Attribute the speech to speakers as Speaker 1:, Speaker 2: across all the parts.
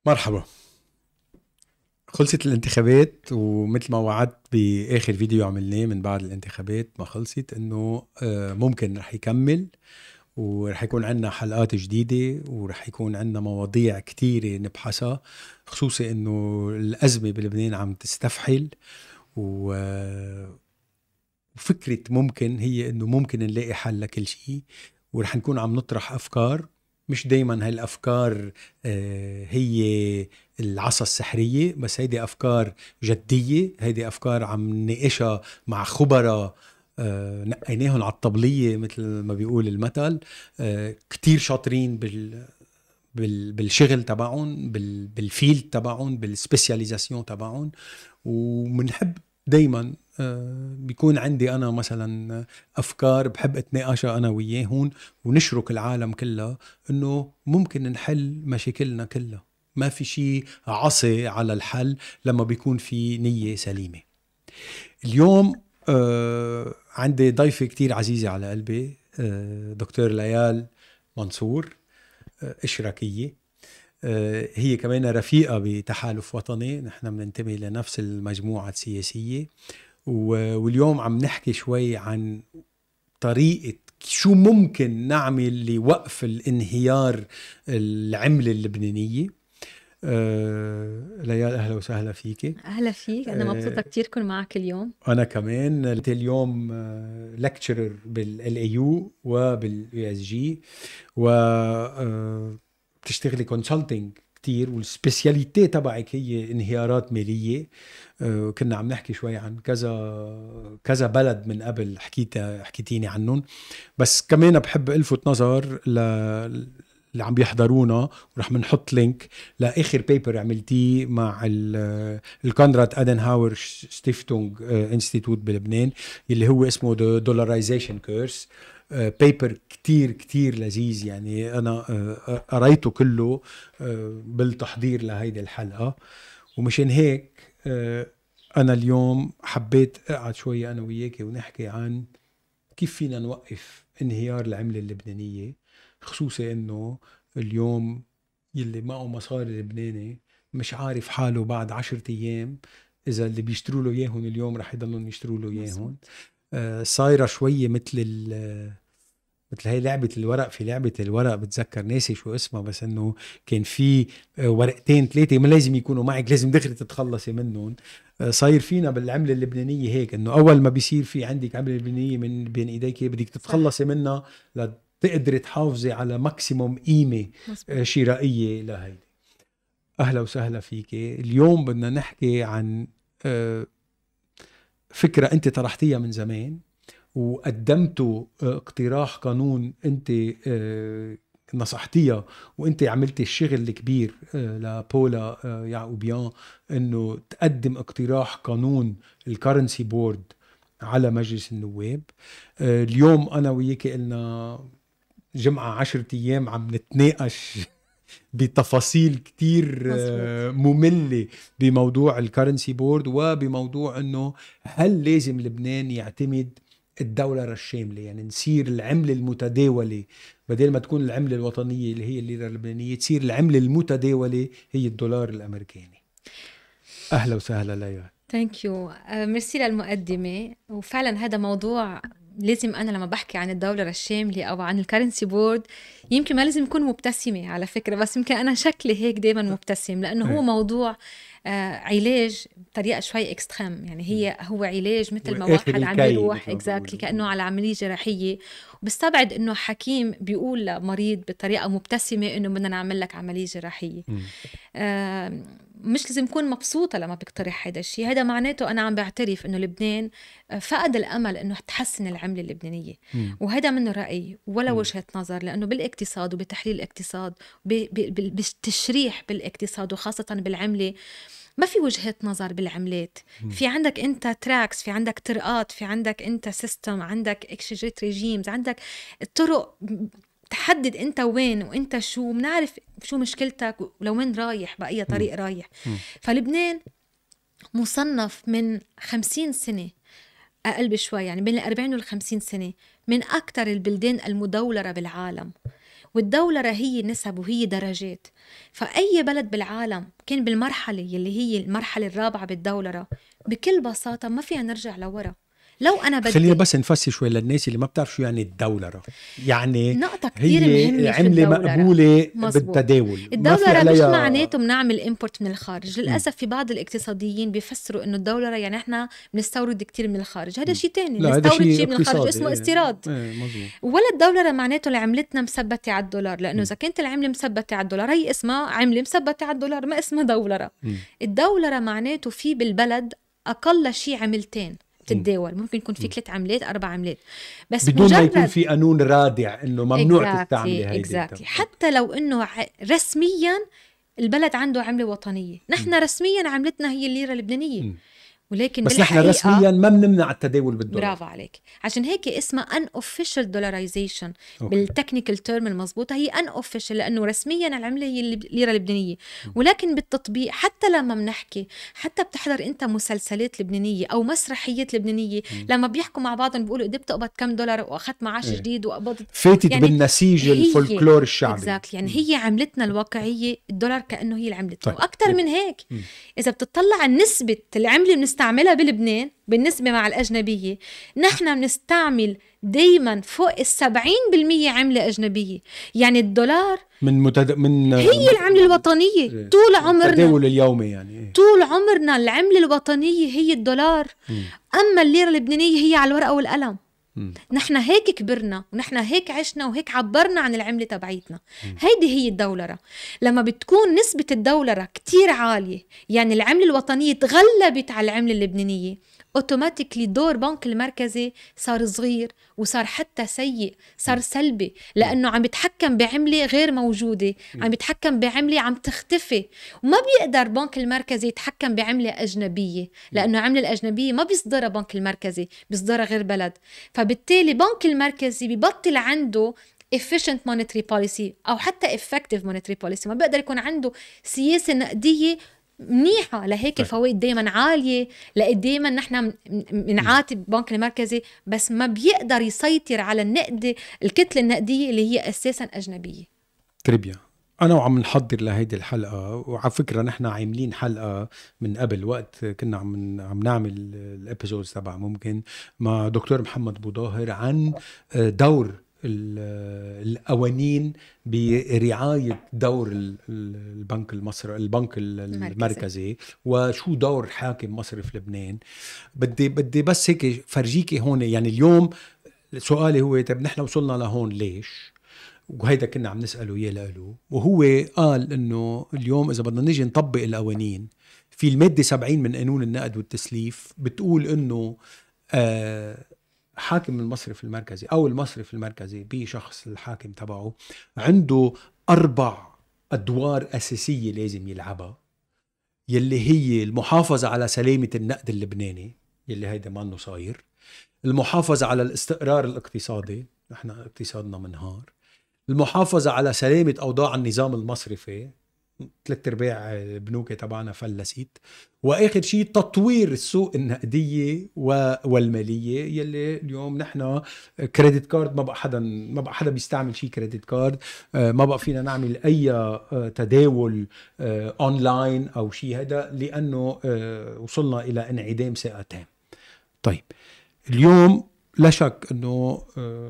Speaker 1: مرحبا. خلصت الانتخابات، ومثل ما وعدت بآخر فيديو عملناه من بعد الانتخابات ما خلصت انه ممكن رح يكمل، ورح يكون عندنا حلقات جديدة، ورح يكون عندنا مواضيع كتيرة نبحثها، خصوصي انه الأزمة بلبنان عم تستفحل، وفكرة ممكن هي انه ممكن نلاقي حل لكل شيء، ورح نكون عم نطرح أفكار. مش دايما هالأفكار هي العصا السحرية، بس هيدي أفكار جدية، هيدي أفكار عم نناقشها مع خبراء نقيناهم على الطبلية مثل ما بيقول المثل، كتير شاطرين بالشغل تبعهم، بالفيلد تبعهم، بالسبيسياليزاسيون تبعهم. ومنحب دايما بيكون عندي أنا مثلا أفكار بحب أتناقشها أنا وياهن، ونشرك العالم كلها إنه ممكن نحل مشاكلنا كلها. ما في شيء عصي على الحل لما بيكون في نية سليمة. اليوم عندي ضيفة كتير عزيزة على قلبي، دكتور ليال منصور، إشراكية. هي كمان رفيقة بتحالف وطني، نحن بننتمي لنفس المجموعة السياسية، واليوم عم نحكي شوي عن طريقة شو ممكن نعمل لوقف الانهيار العملة اللبنانية. ليال أهلا وسهلا فيك.
Speaker 2: أهلا فيك، أنا مبسوطة كتير كون معك اليوم.
Speaker 1: أنا كمان. اليوم لكتشرر بالLAU وبالUSG، وبتشتغلي كونسلتنج كتير، والسبيسياليتي تبعك هي انهيارات مالية. كنا عم نحكي شوي عن كذا بلد من قبل حكيتيني عنهم، بس كمان بحب ألفت نظر اللي عم بيحضرونا، ورح منحط لينك لآخر بيبر عملتيه مع الكونراد أدنهاور ستيفتونج انستيتوت بلبنان، اللي هو اسمه Dollarization Curse. بيبر كتير لذيذ، يعني أنا قريته كله بالتحضير لهيدي الحلقة. ومشان هيك أنا اليوم حبيت أقعد شوية أنا وياكي ونحكي عن كيف فينا نوقف انهيار العملة اللبنانية، خصوصي انه اليوم يلي معه مصاري لبناني مش عارف حاله بعد 10 ايام اذا اللي بيشتروا له اياهم اليوم رح يضلون يشتروا له اياهم. صايرة شوية مثل هاي لعبة الورق. في لعبة الورق بتذكر ناسي شو اسمها، بس انه كان في ورقتين ثلاثة ما لازم يكونوا معك، لازم دغري تتخلصي منهم. صاير فينا بالعملة اللبنانية هيك، انه اول ما بيصير في عندك عملة لبنانية من بين ايديك بدك تتخلصي منها لتقدري تحافظي على ماكسيموم قيمة شرائية لهيدي. اهلا وسهلا فيك. اليوم بدنا نحكي عن فكرة انت طرحتيها من زمان، وقدمتوا اقتراح قانون انت نصحتيها، وانت عملتي الشغل الكبير لبولا يعقوبيان انه تقدم اقتراح قانون الكرنسي بورد على مجلس النواب. اليوم انا وياكي قلنا جمعة 10 ايام عم نتناقش بتفاصيل كتير مملة بموضوع الكرنسي بورد، وبموضوع انه هل لازم لبنان يعتمد الدولرة الشاملة، يعني نصير العملة المتداولة بدل ما تكون العملة الوطنية اللي هي الليرة اللبنانية، تصير العملة المتداولة هي الدولار الأمريكاني. أهلا وسهلا ليال.
Speaker 2: ثانك يو، ميرسي للمقدمة. وفعلا هذا موضوع لازم أنا لما بحكي عن الدولار الشاملة أو عن الكرنسي بورد يمكن ما لازم يكون مبتسمة على فكرة، بس يمكن أنا شكلي هيك دايما مبتسم، لأنه هو موضوع علاج بطريقة شوي اكستريم. يعني هو علاج مثل ما واحد عم يروح كأنه على عملية جراحية، وبستبعد انه حكيم بيقول لمريض بطريقة مبتسمة انه بدنا نعمل لك عملية جراحية. مش لازم يكون مبسوطة لما بيقترح هذا الشيء. هذا معناته أنا عم بعترف إنه لبنان فقد الأمل إنه تحسن العملة اللبنانية، وهذا منه رأي ولا وجهة نظر، لأنه بالاقتصاد وبتحليل الاقتصاد بالتشريح بالاقتصاد وخاصة بالعملة ما في وجهة نظر بالعملات. في عندك انت تراكس، في عندك طرقات، في عندك انت سيستم، عندك اكسشيت ريجيمز، عندك طرق تحدد انت وين وانت شو، بنعرف شو مشكلتك ولو وين رايح بأي طريق رايح. فلبنان مصنف من 50 سنة أقل بشوي، يعني بين 40 و50 سنة من أكتر البلدان المدولرة بالعالم، والدولرة هي نسب وهي درجات. فأي بلد بالعالم كان بالمرحلة يلي هي المرحلة الرابعة بالدولرة بكل بساطة ما فيها نرجع لورا. لو أنا بدي
Speaker 1: خلينا بس نفسر شوي للناس اللي ما بتعرف شو يعني الدولرة. يعني
Speaker 2: نقطة كتير مهمة في
Speaker 1: عملة
Speaker 2: الدولرة.
Speaker 1: مقبولة
Speaker 2: مزبوط.
Speaker 1: بالتداول.
Speaker 2: الدولرة مش معناته بنعمل امبورت من الخارج. للأسف في بعض الاقتصاديين بيفسروا إنه الدولرة يعني إحنا بنستورد كتير من الخارج. هذا شيء تاني. نستورد شيء من الخارج اسمه استيراد. ولا الدولرة معناته لعملتنا مثبتة على الدولار، لأنه إذا كانت العملة مثبتة على الدولار هي اسمها عملة مثبتة على الدولار، ما اسمها دولرة. الدولرة معناته في بالبلد أقل شيء عملتين تتداول. ممكن يكون في 3 عملات 4 عملات، بس
Speaker 1: بدون ما يكون في قانون رادع انه ممنوع تستعملي هيدي.
Speaker 2: حتى لو انه رسميا البلد عنده عملة وطنية. نحن رسميا عملتنا هي الليرة اللبنانية، ولكن
Speaker 1: بس نحن رسميا ما بنمنع التداول بالدولار.
Speaker 2: برافو عليك. عشان هيك اسمها unofficial dollarization بالتكنيكال تيرم المضبوطة. هي unofficial لأنه رسميا العملة هي الليرة اللبنانية، ولكن بالتطبيق حتى لما بنحكي، حتى بتحضر انت مسلسلات لبنانية أو مسرحيات لبنانية، لما بيحكوا مع بعضهم بيقولوا قد بتقبض كم دولار وأخذت معاش جديد وقبضت
Speaker 1: فاتت يعني بالنسيج الفولكلور الشعبي.
Speaker 2: يعني هي عملتنا الواقعية الدولار كأنه هي عملتنا. وأكتر من هيك إذا بتطلع عن نسبة العملة بنستعملها بلبنان بالنسبة مع الأجنبية، نحن بنستعمل دايما فوق 70% عملة أجنبية. يعني الدولار هي العملة الوطنية طول عمرنا،
Speaker 1: التداول اليومي يعني
Speaker 2: طول عمرنا العملة الوطنية هي الدولار. أما الليرة اللبنانية هي على الورقة والقلم. نحن هيك كبرنا ونحن هيك عشنا وهيك عبرنا عن العملة تبعيتنا. هيدي هي الدولرة. لما بتكون نسبة الدولرة كتير عالية، يعني العملة الوطنية تغلبت على العملة اللبنانية، اوتوماتيكلي دور بنك المركزي صار صغير وصار حتى سيء، صار سلبي، لأنه عم بيتحكم بعملة غير موجودة، عم بيتحكم بعملة عم تختفي. وما بيقدر بنك المركزي يتحكم بعملة أجنبية، لأنه عملة الأجنبية ما بيصدرها بنك المركزي، بيصدرها غير بلد. فبالتالي بنك المركزي بيبطل عنده efficient monetary policy أو حتى effective monetary policy. ما بيقدر يكون عنده سياسة نقدية منيحة. لهيك الفوائد دايما عالية، لقد دايما نحن بنعاتب بنك المركزي، بس ما بيقدر يسيطر على النقد، الكتلة النقدية اللي هي أساسا أجنبية.
Speaker 1: تربية. أنا وعم نحضر لهيدي الحلقة، وعلى فكرة نحن عاملين حلقة من قبل وقت كنا عم نعمل الابيزودز تبع ممكن مع دكتور محمد بوظاهر عن دور القوانين برعاية دور البنك المصري، البنك المركزي، وشو دور حاكم مصرف لبنان. بدي بس هيك فرجيكي هون. يعني اليوم سؤالي هو طيب نحن وصلنا لهون ليش؟ وهيدا كنا عم نسأله إياه له، وهو قال إنه اليوم إذا بدنا نيجي نطبق القوانين في المادة 70 من قانون النقد والتسليف بتقول إنه حاكم المصرف المركزي أو المصرف المركزي بشخص الحاكم تبعه عنده 4 أدوار أساسية لازم يلعبها، يلي هي المحافظة على سلامة النقد اللبناني يلي هيدا ما انه صاير، المحافظة على الاستقرار الاقتصادي، نحن اقتصادنا منهار، المحافظة على سلامة أوضاع النظام المصرفي، 3/4 البنوك تبعنا فلست، وآخر شيء تطوير السوق النقدية والمالية يلي اليوم نحن كريدت كارد ما بقى حدا بيستعمل شيء كريدت كارد، ما بقى فينا نعمل أي تداول أونلاين أو شيء هذا لأنه وصلنا إلى انعدام ثقة تام. طيب اليوم لا شك أنه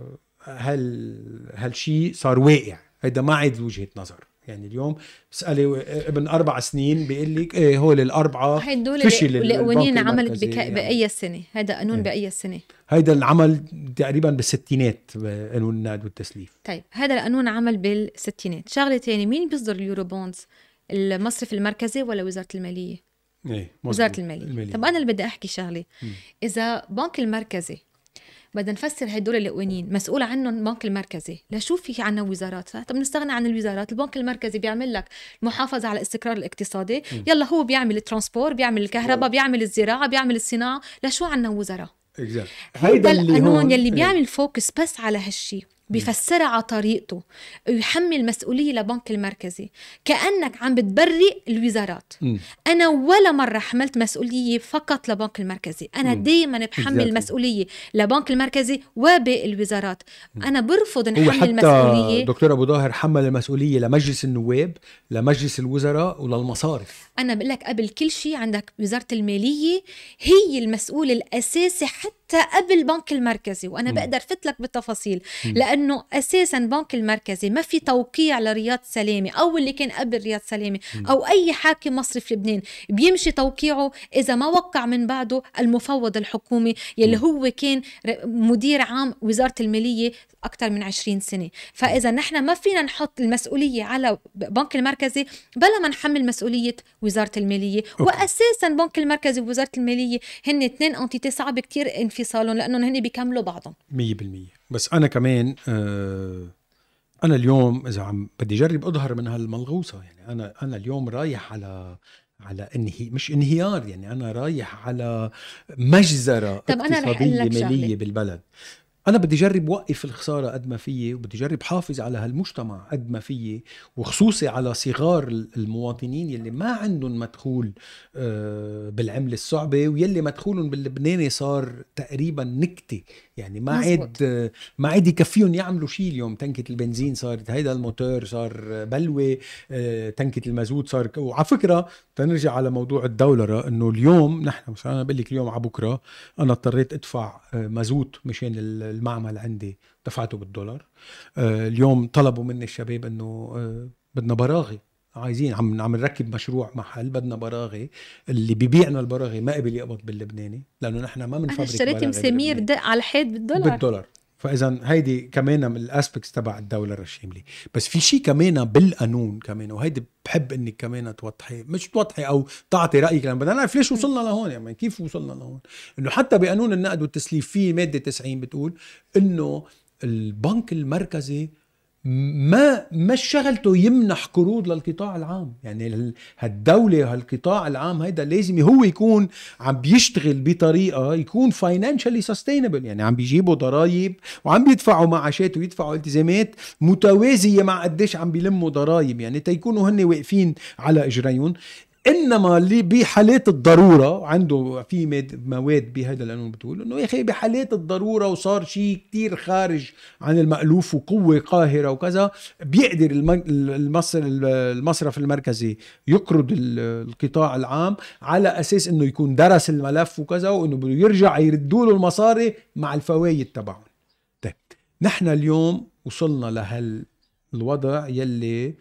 Speaker 1: هالشيء صار واقع، هيدا ما عاد وجهة نظر. يعني اليوم بسألي ابن 4 سنين بيقول لك ايه هول ال4 فشل
Speaker 2: القوانين عملت بأي سنة؟ هذا قانون بأي سنة؟
Speaker 1: هيدا العمل تقريبا بالستينات قانون النقد والتسليف.
Speaker 2: طيب هذا القانون عمل بالستينات. شغلة تاني، مين بيصدر اليورو بوندز؟ المصرف المركزي ولا وزارة المالية؟ وزارة المالية. طب أنا اللي بدي أحكي شغلة، إذا بنك المركزي بدنا نفسر هدول القوانين مسؤول عنهم البنك المركزي، لشو في عنا وزارات؟ طب نستغنى عن الوزارات. البنك المركزي بيعمل لك المحافظة على الاستقرار الاقتصادي، يلا هو بيعمل الترانسبور، بيعمل الكهرباء، بيعمل الزراعة، بيعمل الصناعة، لشو عنا وزراء؟
Speaker 1: هيدا
Speaker 2: القانون يلي بيعمل فوكس بس على هالشي بيفسرها على طريقته، ويحمل مسؤولية لبنك المركزي، كأنك عم بتبرئ الوزارات. أنا ولا مرة حملت مسؤولية فقط لبنك المركزي، أنا دايما بحمل مسؤولية لبنك المركزي وباقي الوزارات. أنا برفض نحمل مسؤولية.
Speaker 1: دكتور أبو ظاهر حمل المسؤولية لمجلس النواب، لمجلس الوزراء، وللمصارف.
Speaker 2: أنا بقول لك قبل كل شيء عندك وزارة المالية هي المسؤول الأساسي حتى قبل بنك المركزي، وأنا بقدر فتلك بالتفاصيل، لأنه أساساً بنك المركزي ما في توقيع لرياض سلامة أو اللي كان قبل رياض سلامة أو أي حاكم مصري في لبنان بيمشي توقيعه إذا ما وقع من بعده المفوض الحكومي يلي هو كان مدير عام وزارة المالية أكثر من 20 سنة. فإذا نحن ما فينا نحط المسؤولية على بنك المركزي بلا ما نحمل مسؤولية وزارة المالية. وأساساً بنك المركزي ووزارة المالية هن اثنين أنتيتي صعب كتير انفصالهم، لأنهم هن بيكملوا بعضهم
Speaker 1: 100%. بس أنا كمان أنا اليوم إذا عم بدي جرب أظهر من هالملغوصة، يعني أنا اليوم رايح على مش انهيار، يعني أنا رايح على مجزرة اقتصادية مالية بالبلد. أنا بدي جرب وقف الخسارة قد ما فيي، وبدي جرب حافظ على هالمجتمع قد ما فيي، وخصوصي على صغار المواطنين يلي ما عندهم مدخول بالعملة الصعبة، ويلي مدخولهم باللبناني صار تقريبا نكتة، يعني ما عاد يكفيهم يعملوا شيء. اليوم تنكة البنزين صارت هيدا، الموتور صار بلوة، تنكة المازوت صار. وعلى فكرة تنرجع على موضوع الدولرة، انه اليوم نحن مثلا انا بقول لك اليوم على بكره انا اضطريت ادفع مازوت مشان المعمل عندي، دفعته بالدولار. اليوم طلبوا مني الشباب انه بدنا براغي، عايزين عم نركب مشروع محل، بدنا براغي. اللي بيبيعنا البراغي ما قبل يقبض باللبناني، لانه نحن ما بنفبرك.
Speaker 2: انا اشتريت مسامير دق على الحيط بالدولار.
Speaker 1: فاذا هيدي كمان من الاسبكتس تبع الدولة الشاملة. بس في شيء كمان بالقانون كمان، وهيدي بحب انك كمان توضحي او تعطي رايك، لان بدنا نعرف ليش وصلنا لهون، يعني كيف وصلنا لهون. انه حتى بقانون النقد والتسليف في ماده 90 بتقول انه البنك المركزي مش شغلته يمنح قروض للقطاع العام. يعني هالدولة هالقطاع العام هيدا لازم هو يكون عم بيشتغل بطريقة يكون financially sustainable، يعني عم بيجيبوا ضرائب وعم بيدفعوا معاشات ويدفعوا التزامات متوازية مع قديش عم بيلموا ضرائب، يعني تيكونوا هن واقفين على اجريهم. انما اللي بحالات الضروره عنده في مواد بهذا القانون بتقول انه يا اخي بحالات الضروره وصار شيء كتير خارج عن المألوف وقوه قاهره وكذا، بيقدر المصرف المركزي يقرض القطاع العام على اساس انه يكون درس الملف وكذا، وانه بده يرجع يردوا له المصاري مع الفوائد تبعهم. طيب نحن اليوم وصلنا لهالوضع يلي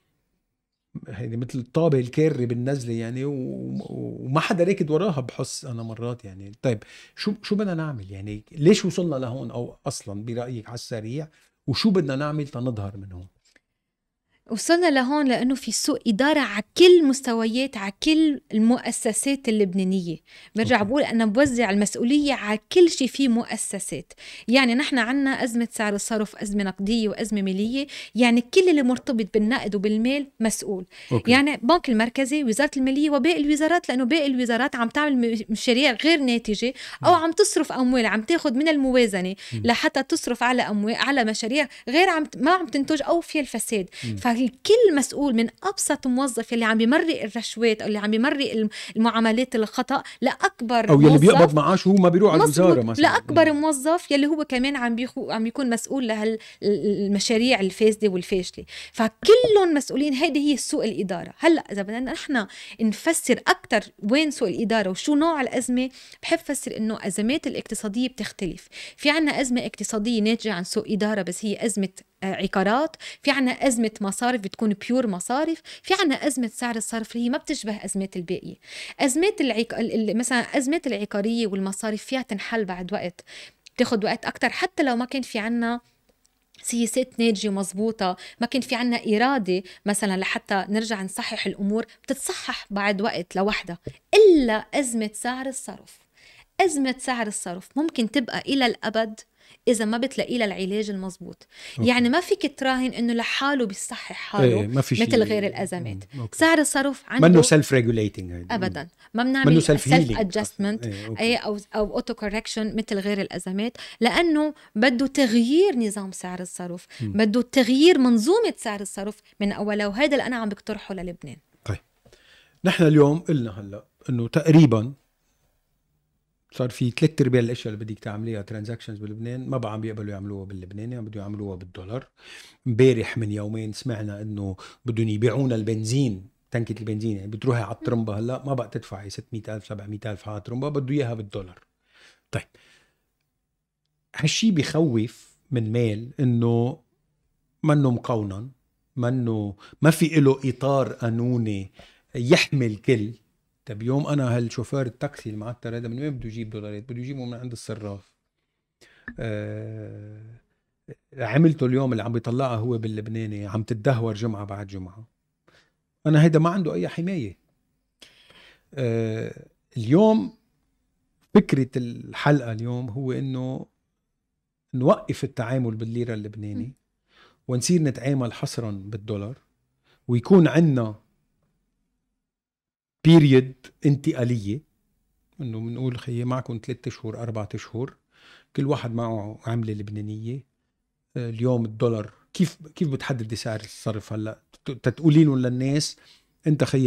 Speaker 1: هيدي مثل الطابة الكاري بالنزلة، يعني وما حدا راكد وراها بحس أنا مرات. يعني طيب شو بدنا نعمل؟ يعني ليش وصلنا لهون؟ أو أصلا برأيك على السريع وشو بدنا نعمل تنظهر من هون؟
Speaker 2: وصلنا لهون لأنه في سوء إدارة على كل مستويات، على كل المؤسسات اللبنانية. برجع بقول أنا بوزع المسؤولية على كل شيء في مؤسسات. يعني نحن عنا أزمة سعر الصرف، أزمة نقدية وأزمة مالية، يعني كل اللي مرتبط بالنقد وبالمال مسؤول. يعني بنك المركزي، وزارة المالية، وباقي الوزارات، لأنه باقي الوزارات عم تعمل مشاريع غير ناتجة أو عم تصرف أموال، عم تاخد من الموازنة لحتى تصرف على أموال على مشاريع غير ما عم تنتج أو فيها الفساد. الكل مسؤول، من أبسط موظف اللي عم بيمرق الرشوات أو اللي عم بيمرق المعاملات الخطأ لأكبر
Speaker 1: أو يلي بيقبض معاش هو ما بيروح على الوزارة مثلا،
Speaker 2: لأكبر موظف يلي هو كمان عم بيكون مسؤول لهالمشاريع الفاسدة والفاشلة. فكلهم مسؤولين. هذه هي سوء الإدارة. هلأ إذا بدنا نحن نفسر أكتر وين سوء الإدارة وشو نوع الأزمة، بحب فسر إنه أزمات الاقتصادية بتختلف. في عنا أزمة اقتصادية ناتجة عن سوء إدارة بس هي أزمة عقارات، في عنا أزمة مصارف بتكون بيور مصارف، في عنا أزمة سعر الصرف اللي هي ما بتشبه أزمات الباقية. أزمات مثلا أزمات العقارية والمصارف فيها تنحل بعد وقت، بتاخد وقت أكتر. حتى لو ما كان في عنا سياسات ناجية مظبوطة، ما كان في عنا إرادة مثلا لحتى نرجع نصحح الأمور، بتتصحح بعد وقت لوحدها. إلا أزمة سعر الصرف. أزمة سعر الصرف ممكن تبقى إلى الأبد إذا ما بتلاقي لها العلاج المضبوط. يعني ما فيك تراهن إنه لحاله بيصحح حاله مثل غير الأزمات. سعر الصرف عنده
Speaker 1: منه سيلف ريجوليتنج
Speaker 2: أبدا، ما بنعمل سيلف أدجستمنت أو أوتو كوركشن مثل غير الأزمات، لأنه بده تغيير نظام سعر الصرف، بده تغيير منظومة سعر الصرف من أوله، وهذا اللي أنا عم بقترحه للبنان.
Speaker 1: طيب نحن اليوم قلنا هلا إنه تقريبا صار في 3/4 الاشياء اللي بدك تعمليها ترانزاكشنز بلبنان ما بقى عم بيقبلوا يعملوها باللبناني، عم بدهم يعملوها بالدولار. امبارح من يومين سمعنا انه بدهم يبيعونا البنزين، تنكة البنزين يعني بتروحي على الطرمبة هلا ما بقى تدفعي 600,000 700,000 على الطرمبة، بده اياها بالدولار. طيب هالشي بيخوف من مال انه منه مقونن، ما في له اطار قانوني يحمي الكل. طب يوم انا هالشوفير التاكسي المعتر هذا من وين بده يجيب دولارات؟ بده يجيبه من عند الصراف. عملته اليوم اللي عم بيطلعها هو باللبناني عم تتدهور جمعة بعد جمعة. انا هيدا ما عنده اي حماية. اليوم فكرة الحلقة اليوم هو انه نوقف التعامل بالليرة اللبناني ونصير نتعامل حصرا بالدولار، ويكون عنا بيريد انتقالية انه بنقول خيي معكم 3 أشهر 4 أشهر كل واحد معه عملة لبنانية. اليوم الدولار كيف بتحدد سعر الصرف هلا؟ تقولي لهم للناس انت خيي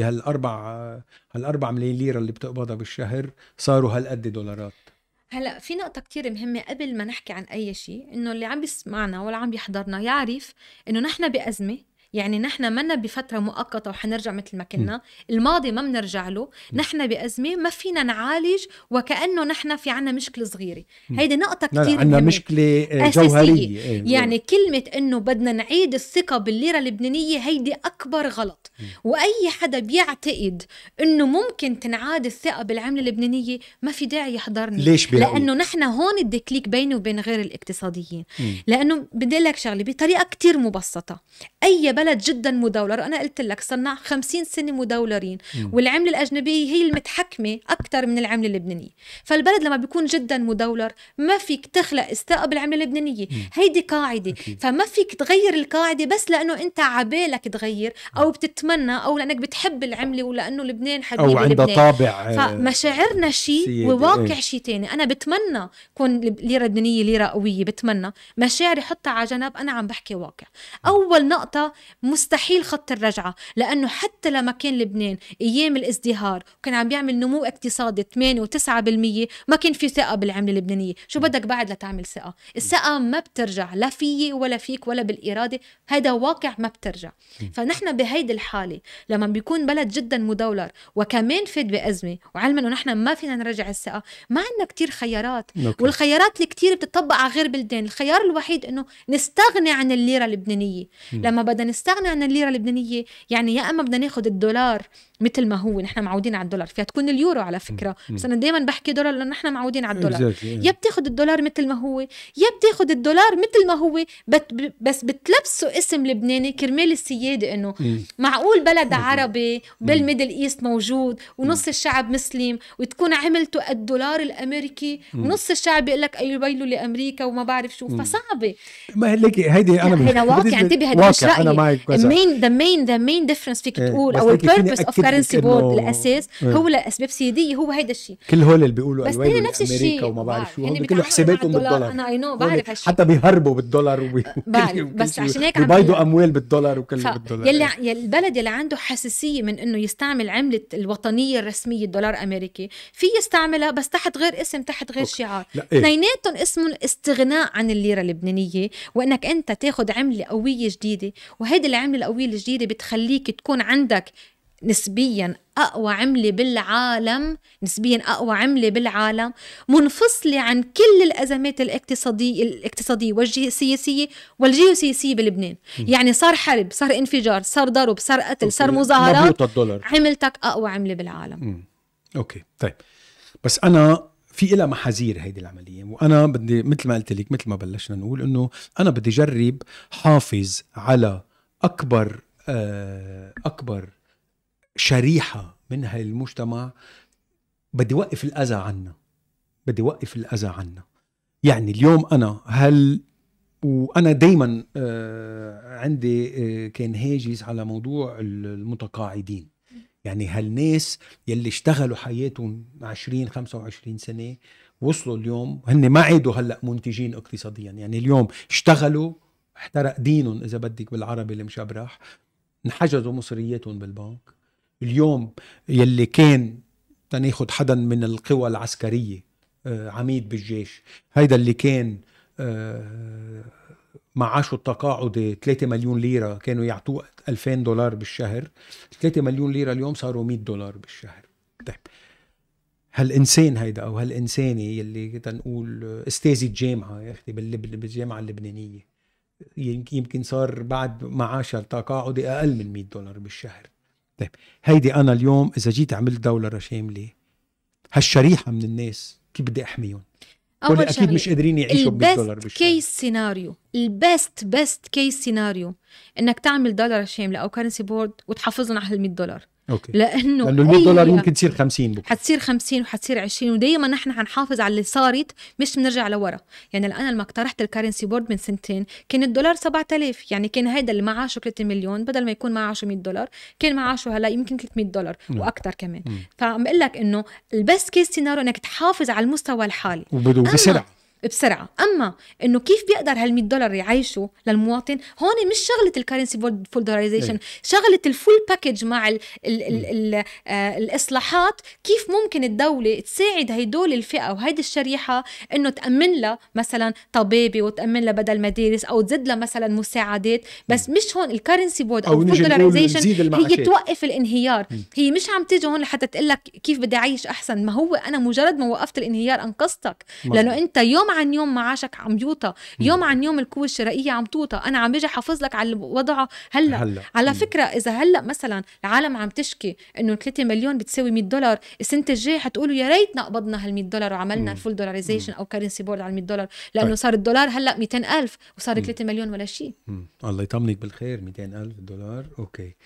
Speaker 1: هال4 ملايين ليرة اللي بتقبضها بالشهر صاروا هالقد دولارات.
Speaker 2: هلا في نقطة كتير مهمة قبل ما نحكي عن أي شيء، إنه اللي عم بيسمعنا ولا عم يحضرنا يعرف إنه نحن بأزمة. يعني نحن منا بفترة مؤقتة وحنرجع مثل ما كنا. الماضي ما بنرجع له. نحن بأزمة ما فينا نعالج وكأنه نحن في عنا مشكلة صغيرة. هيدي نقطة كتير
Speaker 1: عنا مشكلة جوهرية.
Speaker 2: يعني كلمة إنه بدنا نعيد الثقة بالليرة اللبنانية هيدي أكبر غلط. وأي حدا بيعتقد إنه ممكن تنعاد الثقة بالعملة اللبنانية ما في داعي يحضرني.
Speaker 1: ليش
Speaker 2: لأنه نحن هون الديكليك بيني وبين غير الاقتصاديين. لأنه بدي لك شغلة بطريقة كتير مبسطة. أي بلد جدا مدولر، أنا قلت لك صرنا 50 سنة مدولرين، والعملة الأجنبية هي المتحكمة أكتر من العملة اللبنانية. فالبلد لما بيكون جدا مدولر ما فيك تخلق استقى بالعملة اللبنانية. هيدي قاعدة. فما فيك تغير القاعدة بس لأنه أنت عبالك تغير أو بتتمنى أو لأنك بتحب العملة ولأنه لبنان حبيبي
Speaker 1: أو عند
Speaker 2: لبنان.
Speaker 1: طابع
Speaker 2: فمشاعرنا شيء وواقع شيء تاني. أنا بتمنى كون ليرة لبنانية ليرة قوية، بتمنى مشاعري حطها على جنب. أنا عم بحكي واقع. أول نقطة مستحيل خط الرجعة، لأنه حتى لما كان لبنان أيام الازدهار وكان عم بيعمل نمو اقتصادي 8 و9% ما كان في ثقة بالعملة اللبنانية. شو بدك بعد لتعمل ثقة؟ الثقة ما بترجع لا فيي ولا فيك ولا بالإرادة. هذا واقع ما بترجع. فنحن بهيدي الحالة لما بيكون بلد جدا مدولر وكمان فد بأزمة وعلما أنه نحن ما فينا نرجع الثقة، ما عندنا كتير خيارات. والخيارات الكتير بتطبق على غير بلدان. الخيار الوحيد أنه نستغني عن الليرة اللبنانية. لما بدنا نستغني عن الليرة اللبنانية يعني يا أما بدنا ناخد الدولار مثل ما هو، نحن معودين على الدولار، فيها تكون اليورو على فكرة، بس أنا دايما بحكي دولار لأن نحن معودين على الدولار. يا بتاخد الدولار مثل ما هو يا بتاخد الدولار مثل ما هو بس بتلبسه اسم لبناني كرمال السيادة. إنه معقول بلد عربي بالميدل إيست موجود ونص الشعب مسلم وتكون عملته الدولار الأمريكي ونص الشعب يقول لك أي ويله لأمريكا وما بعرف شو. فصعبة.
Speaker 1: ما هيك هيدي أنا
Speaker 2: هنا واقع. انتبه هذا مش رأيي. the main difference فيك تقول أو الpurpose of currency board الأساس هو لأسباب سيادية. هو هيدا الشيء.
Speaker 1: كل هول اللي بيقولوا
Speaker 2: بس هن نفس الشيء
Speaker 1: وما بعرف شو
Speaker 2: يعني
Speaker 1: كله حساباتهم بالدولار.
Speaker 2: أنا بعرف هالشيء.
Speaker 1: حتى بيهربوا بالدولار
Speaker 2: بس عشان هيك
Speaker 1: بيبيضوا أموال بالدولار وكله بالدولار.
Speaker 2: يلي البلد يلي عنده حساسية من إنه يستعمل عملة الوطنية الرسمية الدولار أمريكي في يستعملها بس تحت غير اسم تحت غير شعار. اثنيناتهم اسمه الاستغناء عن الليرة اللبنانية، وإنك أنت تاخد عملة قوية جديدة. وهيدي العملة القوية الجديدة بتخليك تكون عندك نسبيا أقوى عملة بالعالم منفصلة عن كل الأزمات الاقتصادية والسياسية والجيوسياسية بلبنان. يعني صار حرب، صار انفجار، صار ضرب، صار قتل، صار مظاهرات، عملتك أقوى عملة بالعالم.
Speaker 1: أوكي طيب. بس أنا في إلها محاذير هيدي العملية، وأنا بدي مثل ما قلت لك مثل ما بلشنا نقول إنه أنا بدي جرب حافظ على أكبر شريحة من هاي المجتمع. بدي وقف الأذى عنا. يعني اليوم أنا وأنا دايما عندي كان هاجس على موضوع المتقاعدين. يعني هالناس يلي اشتغلوا حياتهم 20-25 سنة وصلوا اليوم هن ما عادوا هلأ منتجين اقتصاديا. يعني اليوم اشتغلوا احترق دينهم إذا بدك بالعربي المشبرح، انحجزوا مصرياتهم بالبنك. اليوم يلي كان تناخد حدا من القوى العسكرية عميد بالجيش، هيدا اللي كان معاشه التقاعدي 3 مليون ليرة كانوا يعطوه $2000 بالشهر، 3 مليون ليرة اليوم صاروا $100 بالشهر. طيب هالإنسان هيدا أو هالإنسانة يلي تنقول أستاذي الجامعة يا أختي بالجامعة اللبنانية يمكن صار بعد معاش التقاعدي أقل من $100 بالشهر. طيب هيدي أنا اليوم إذا جيت عملت دولة شاملة هالشريحة من الناس كيف بدي أحميهم؟
Speaker 2: أول
Speaker 1: أكيد مش قادرين يعيشوا $100 بالشهر.
Speaker 2: كيس سيناريو البست كيس سيناريو إنك تعمل دولار شاملة أو كارنسي بورد وتحافظون على $100.
Speaker 1: أوكي.
Speaker 2: لأنه
Speaker 1: $100 يمكن تصير 50 بكرة،
Speaker 2: حتصير 50 وحتصير 20، ودايما نحن حنحافظ على اللي صارت مش بنرجع لورا. يعني الآن لما اقترحت الكارنسي بورد من 2 سنين كان $1 7000، يعني كان هيدا اللي معاشه 3 مليون بدل ما يكون معاشه $100 كان معاشه هلا يمكن $300 وأكتر كمان. فعم بقول لك إنه البست كيس سيناريو إنك تحافظ على المستوى الحالي بسرعة. أما إنه كيف بيقدر $100 يعيشوا للمواطن، هون مش شغلة الكارنسي بورد فول دولاريزيشن، شغلة الفول باكج مع الإصلاحات. كيف ممكن الدولة تساعد هيدول الفئة وهيدي الشريحة إنه تأمن لها مثلا طبيبي وتأمن لها بدل مدارس أو تزيد لها مثلا مساعدات. بس مش هون الكارنسي بورد أو فول دولاريزيشن هي توقف الانهيار. هي مش عم تيجي هون لحتى تقلك كيف بدي أعيش أحسن. ما هو أنا مجرد ما وقفت الانهيار أنقذتك، لأنه أنت يوم عن يوم معاشك عم يوطى، يوم عن يوم القوة الشرائية عم توطى. أنا عم بيجي حافظ لك على وضعه هلأ. على فكرة إذا هلأ مثلا العالم عم تشكي إنه 3 مليون بتساوي $100، السنة الجاية حتقولوا يا ريتنا قبضنا $100 وعملنا الفول دولاريزيشن أو كارنسي بورد على $100، لأنه صار الدولار هلأ 200,000 وصار 3 مليون ولا شيء.
Speaker 1: الله يطمنك بالخير. $200,000 أوكي.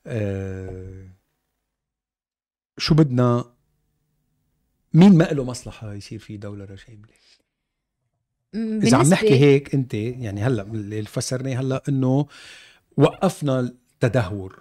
Speaker 1: شو بدنا، مين ما له مصلحة يصير في دولة شاملة؟ إذا عم نحكي هيك أنت يعني هلأ اللي فسرناه هلأ إنه وقفنا التدهور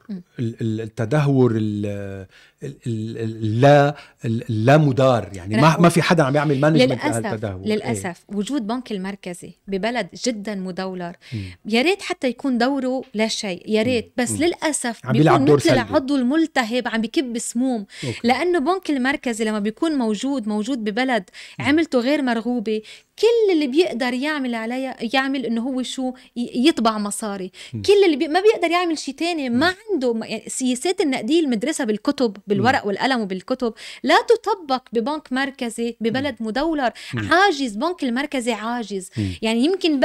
Speaker 1: اللا مدار. يعني ما في حدا عم يعمل مانجمنت للتدهور.
Speaker 2: للأسف وجود بنك المركزي ببلد جدا مدولر يا ريت حتى يكون دوره لا شيء، يا ريت، بس للأسف بيكون مثل العضو الملتهب عم بيكب سموم. لأنه بنك المركزي لما بيكون موجود ببلد عملته غير مرغوبة، كل اللي بيقدر يعمل عليها يعمل انه هو شو يطبع مصاري. كل اللي ما بيقدر يعمل شيء تاني. ما عنده يعني سياسات النقدية المدرسة بالكتب بالورق والقلم وبالكتب لا تطبق ببنك مركزي ببلد مدولر. عاجز بنك المركزي عاجز. يعني يمكن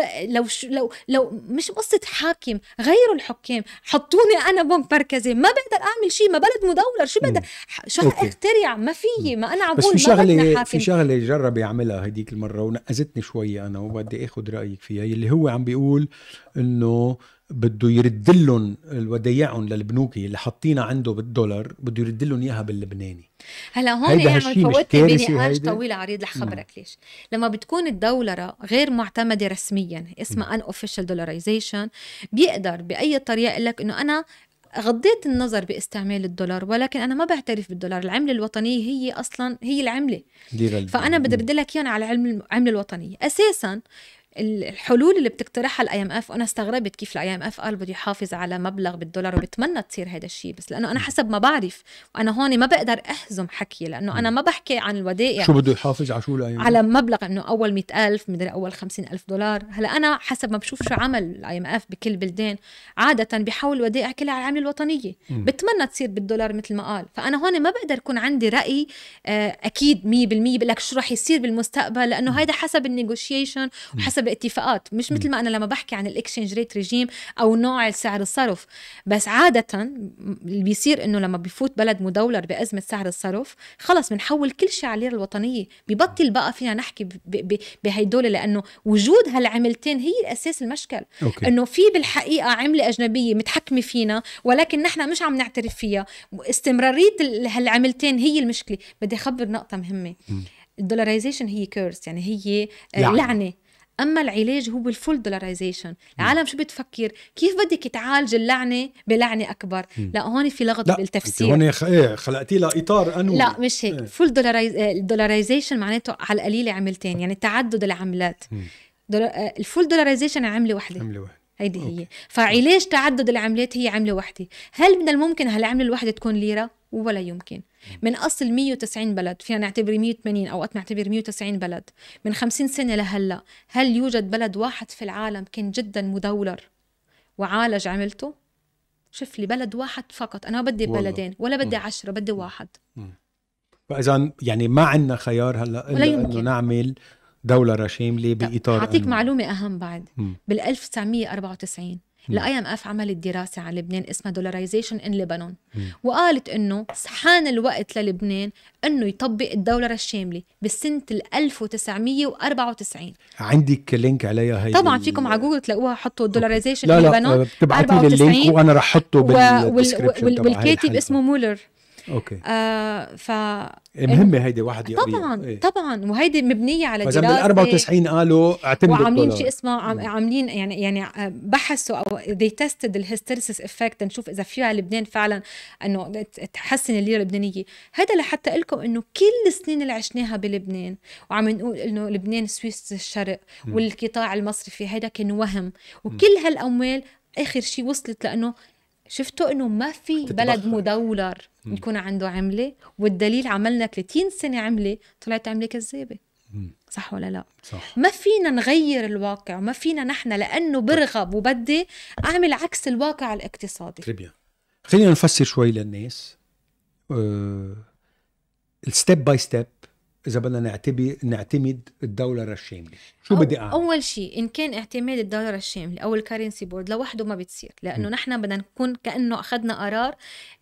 Speaker 2: لو مش قصة حاكم، غيروا الحكام، حطوني انا بنك مركزي ما بقدر اعمل شيء، ما بلد مدولر شو بدي شو اخترع؟ ما فيي. ما انا عم بقول
Speaker 1: في شغله جرب يعملها هديك المره ونقزتني شويه انا وبدي اخذ رايك فيها، اللي هو عم بيقول انه بده يرد لهم ودايعهم للبنوكي اللي حاطينها عنده بالدولار، بده يرد لهم اياها باللبناني.
Speaker 2: هلا هون يعني فوتني بنقاش طويل عريض. رح خبرك ليش. لما بتكون الدولره غير معتمده رسميا، اسمها unofficial dollarization، بيقدر باي طريقه يقول لك انه انا غضيت النظر باستعمال الدولار، ولكن أنا ما بعترف بالدولار. العملة الوطنية هي أصلا هي العملة، فأنا بدرد لك يعني على العملة الوطنية. أساسا الحلول اللي بتقترحها IMF، وأنا استغربت كيف IMF قال بده يحافظ على مبلغ بالدولار، وبتمنى تصير هذا الشيء، بس لأنه أنا حسب ما بعرف، وأنا هون ما بقدر أحزم حكي لأنه أنا ما بحكي عن الودائع.
Speaker 1: شو بده يحافظ على شو IMF؟
Speaker 2: على مبلغ إنه أول 100,000 مدري أول $50,000. هلا أنا حسب ما بشوف شو عمل IMF بكل بلدان، عادة بيحول الودائع كلها على العملة الوطنية، بتمنى تصير بالدولار مثل ما قال. فأنا هون ما بقدر يكون عندي رأي أكيد 100% بقول لك شو رح يصير بالمستقبل، لأنه هيدا حسب النيغوشيشن وحسب الاتفاقات، مش مثل ما أنا لما بحكي عن الإكسشينج ريت ريجيم أو نوع سعر الصرف. بس عادة اللي بيصير إنه لما بيفوت بلد مدولر بأزمة سعر الصرف، خلص بنحول كل شيء على الليرة الوطنية، ببطل بقى فينا نحكي بهيدول، لأنه وجود هالعملتين هي الأساس المشكل. إنه في بالحقيقة عملة أجنبية متحكمة فينا، ولكن نحن مش عم نعترف فيها. استمرارية هالعملتين هي المشكلة. بدي أخبر نقطة مهمة. الدولاريزيشن هي كيرس، يعني هي لعنة. أما العلاج هو الفول دولاريزيشن. العالم شو بتفكر؟ كيف بدك تعالج اللعنة بلعنة أكبر؟ لا هون في لغط بالتفسير.
Speaker 1: هون خلقتي لها إطار قانوني.
Speaker 2: لا مش هيك. فول دولاريزيشن معناته على القليلة عملتين، يعني تعدد العملات. الفول دولاريزيشن عملة واحدة. هيدي هي. فعلاج تعدد العملات هي عملة واحدة. هل من الممكن هالعملة الواحدة تكون ليرة؟ ولا يمكن. من أصل 190 بلد، فينا نعتبر 180 أوقات نعتبر 190 بلد من 50 سنة لهلأ، هل يوجد بلد واحد في العالم كان جدا مدولر وعالج عملته؟ شوف لي بلد واحد فقط. أنا بدي بلدين ولا بدي 10، بدي واحد.
Speaker 1: فإذا يعني ما عندنا خيار هلأ إلا إنه نعمل دولة شاملة بإطار.
Speaker 2: أعطيك معلومة أهم بعد. بال1994 الIMF عملت دراسة على لبنان اسمها Dollarization in Lebanon، وقالت إنه حان الوقت للبنان إنه يطبق الدولة الشاملة بالسنة 1994.
Speaker 1: عندك لينك عليها هي؟
Speaker 2: طبعا فيكم على جوجل تلاقوها، حطوا Dollarization in
Speaker 1: Lebanon.
Speaker 2: لا
Speaker 1: بتبعتي لي اللينك وأنا رح حطه بالديسكريبشن.
Speaker 2: والكاتب اسمه مولر.
Speaker 1: اوكي. مهمه هيدي واحد
Speaker 2: يقريها. طبعا وهيدي مبنيه على دراسه.
Speaker 1: بال 94 قالوا اعتمدوا
Speaker 2: وعاملين شيء اسمه عاملين يعني بحثوا او they tested الهيستيريسيس افكت نشوف اذا في على لبنان فعلا انه تحسن الليره اللبنانيه. هذا لحتى لكم انه كل السنين اللي عشناها بلبنان وعم نقول انه لبنان سويس الشرق والقطاع المصرفي هذا كان وهم، وكل هالاموال اخر شيء وصلت لانه شفتوا انه ما في بلد مدولر يكون عنده عمله، والدليل عملنا 30 سنه عمله طلعت عمله كذابه. صح ولا لا؟
Speaker 1: صح.
Speaker 2: ما فينا نغير الواقع، وما فينا نحن لانه برغب وبدي اعمل عكس الواقع الاقتصادي.
Speaker 1: طيب خلينا نفسر شوي للناس الستيب باي ستيب. إذا بدنا نعتمد الدولار الشاملة، شو بدي أعمل؟
Speaker 2: أول شيء إن كان اعتماد الدولار الشاملة أو الكارنسي بورد لوحده ما بتصير، لأنه نحن بدنا نكون كأنه أخذنا قرار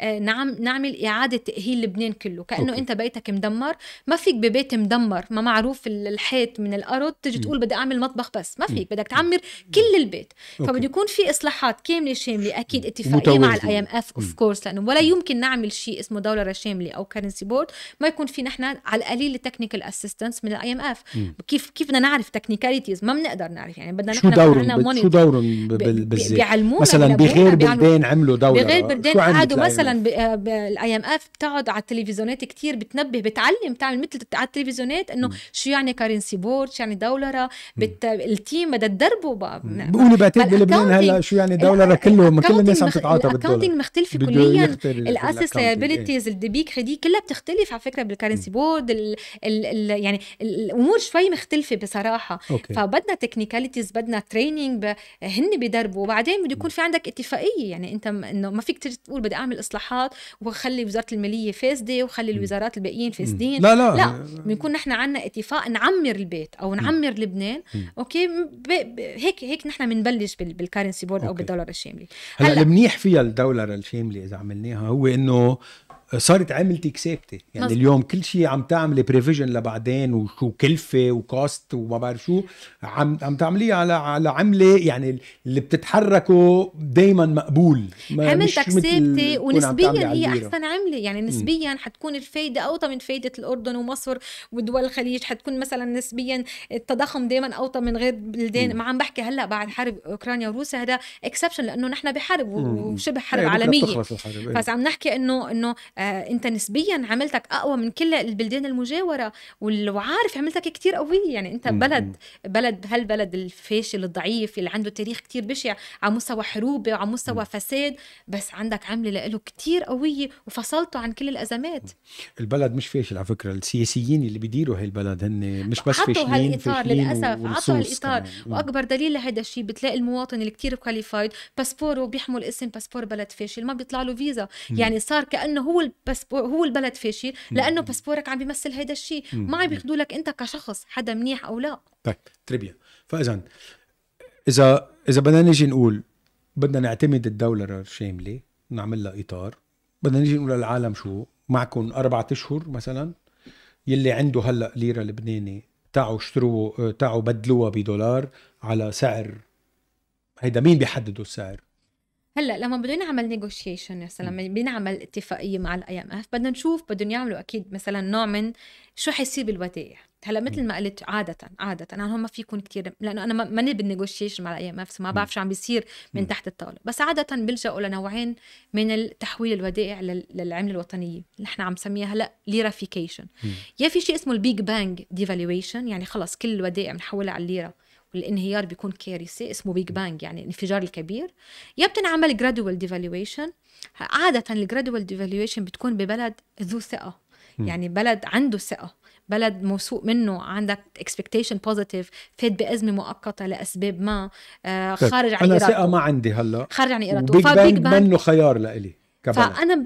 Speaker 2: نعمل إعادة تأهيل لبنان كله، كأنه أنت بيتك مدمر. ما فيك ببيت مدمر ما معروف الحيط من الأرض تجي تقول بدي أعمل مطبخ بس، ما فيك، بدك تعمر كل البيت. فبده يكون في إصلاحات كاملة شاملة، أكيد اتفاقية مع IMF of course، لأنه ولا يمكن نعمل شيء اسمه دولار شاملة أو كارنسي بورد ما يكون في نحن على القليل technical assistance من IMF. كيف بدنا نعرف technicalities؟ ما بنقدر نعرف، يعني بدنا
Speaker 1: شو دورهم بالذات مثلا بغير بلدان عملوا دولة،
Speaker 2: بغير بلدان قعدوا مثلا IMF بتقعد على التلفزيونات كتير بتنبه بتعلم تعمل مثل على التلفزيونات انه شو يعني كارنسي بورد، شو يعني دولارة. التيم بدها تدربوا بقى.
Speaker 1: بقولي بعتقد بلبنان هلا شو يعني دولارة، كل الناس عم تتعاطى بالدولار.
Speaker 2: الاكاونتنج مختلفة كليا، الاسس لايبيليتيز الديبي كريدي كلها بتختلف على فكرة بالكارنسي بورد. يعني الامور شوي مختلفه بصراحه. فبدنا تكنيكاليتيز، بدنا تريننج، هن بيدربوا، وبعدين بده يكون في عندك اتفاقيه. يعني انت انه ما فيك تيجي تقول بدي اعمل اصلاحات وخلي وزاره الماليه فاسده وخلي الوزارات الباقيين فاسدين. لا بنكون نحن عنا اتفاق نعمر البيت او نعمر لبنان. اوكي هيك نحن بنبلش بالكارنسي بورد او بالدولار الشاملي.
Speaker 1: هلا المنيح فيها الدولار الشامله اذا عملناها هو انه صارت عملتك ثابته. يعني اليوم كل شيء عم تعملي بريفيجن لبعدين، وشو كلفه وكوست وما بعرف شو عم تعمليه على عمله يعني اللي بتتحركوا دايما مقبول.
Speaker 2: عملتك ثابته ونسبيا هي احسن عمله. يعني نسبيا حتكون الفايده اوطى من فايده الاردن ومصر ودول الخليج. حتكون مثلا نسبيا التضخم دائما اوطى من غير بلدان. ما عم بحكي هلا بعد حرب اوكرانيا وروسيا هذا اكسبشن لانه نحن بحرب وشبه حرب عالميه. بس عم نحكي انه انت نسبيا عملتك اقوى من كل البلدان المجاوره، وعارف عملتك كتير قويه. يعني انت هالبلد الفاشل الضعيف اللي عنده تاريخ كتير بشع على مستوى حروبه وعلى مستوى فساد، بس عندك عمله له كتير قويه وفصلته عن كل الازمات.
Speaker 1: البلد مش فاشل على فكره، السياسيين اللي بيديروا هاي البلد هن مش بس فاشلين
Speaker 2: للاسف عطوا هالاطار. واكبر دليل لهذا الشيء بتلاقي المواطن اللي كتير كواليفايد باسبوره بيحمل اسم باسبور بلد فاشل ما بيطلع له فيزا. يعني صار كانه هو البلد فاشل لانه باسبورك عم بيمثل هيدا الشيء، ما عم بياخذوا لك انت كشخص حدا منيح او لا.
Speaker 1: طيب تربيه. فاذا اذا بدنا نيجي نقول بدنا نعتمد الدولار شامله نعمل لها اطار، بدنا نيجي نقول للعالم شو معكم 4 أشهر مثلا، يلي عنده هلا ليره لبناني تعوا اشتروا، تعوا بدلوها بدولار على سعر. هيدا مين بيحددوا السعر؟
Speaker 2: هلا لما بدنا نعمل نيغوشيشن مثلا، لما بنعمل اتفاقيه مع الاي ام اف، بدنا نشوف بدهم يعملوا اكيد مثلا نوع من شو حيصير بالودائع. هلا مثل ما قلت عاده انا هون ما في يكون كتير، لانه انا ماني بالنيغوشيشن مع الاي ام اف، ما بعرف شو عم بيصير من تحت الطاوله. بس عاده بيلجأوا لنوعين من تحويل الودائع للعمله الوطنيه اللي احنا عم نسميها هلا ليرافيكيشن. يا في شيء اسمه البيج بانج ديفالويشن، يعني خلص كل الودائع بنحولها على الليره والانهيار بيكون كارثي، اسمه بيج بانج يعني الانفجار الكبير. يا بتنعمل جرادوال ديفالويشن. عاده الجرادوال ديفالويشن بتكون ببلد ذو ثقه، يعني بلد عنده ثقه، بلد موثوق منه، عندك expectation positive، فات بأزمة مؤقتة لأسباب ما، خارج عن إرادته.
Speaker 1: أنا ثقة ما عندي هلا،
Speaker 2: خارج عن إرادته.
Speaker 1: وبيج بانج منه خيار لإلي كبلد.
Speaker 2: فأنا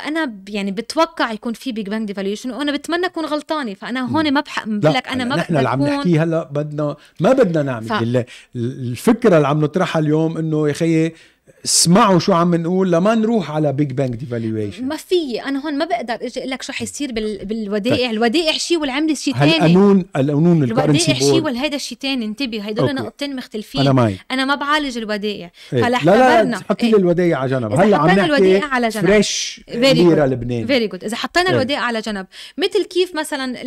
Speaker 2: يعني بتوقع يكون في بيج بانج ديفالويشن، وأنا بتمنى أكون غلطانة. فأنا هون ما بقول لك أنا ما
Speaker 1: نحن اللي عم نحكيه هلا ما بدنا نعمل الفكرة اللي عم نطرحها اليوم إنه يا خيي اسمعوا شو عم نقول لما نروح على بيج بانج ديفالويشن.
Speaker 2: ما في، انا هون ما بقدر اجي اقول لك شو حيصير بالودائع. الودائع شيء والعمله شيء ثاني.
Speaker 1: القانون
Speaker 2: الودائع شيء والهيدا شيء ثاني. انتبه، هدول نقطتين مختلفين.
Speaker 1: انا
Speaker 2: ما بعالج الودائع.
Speaker 1: لا حطي لي الودائع على جنب. هلا عم نحكي فريش ليره لبنان.
Speaker 2: فيري جود. اذا حطينا الودائع على جنب، مثل كيف مثلا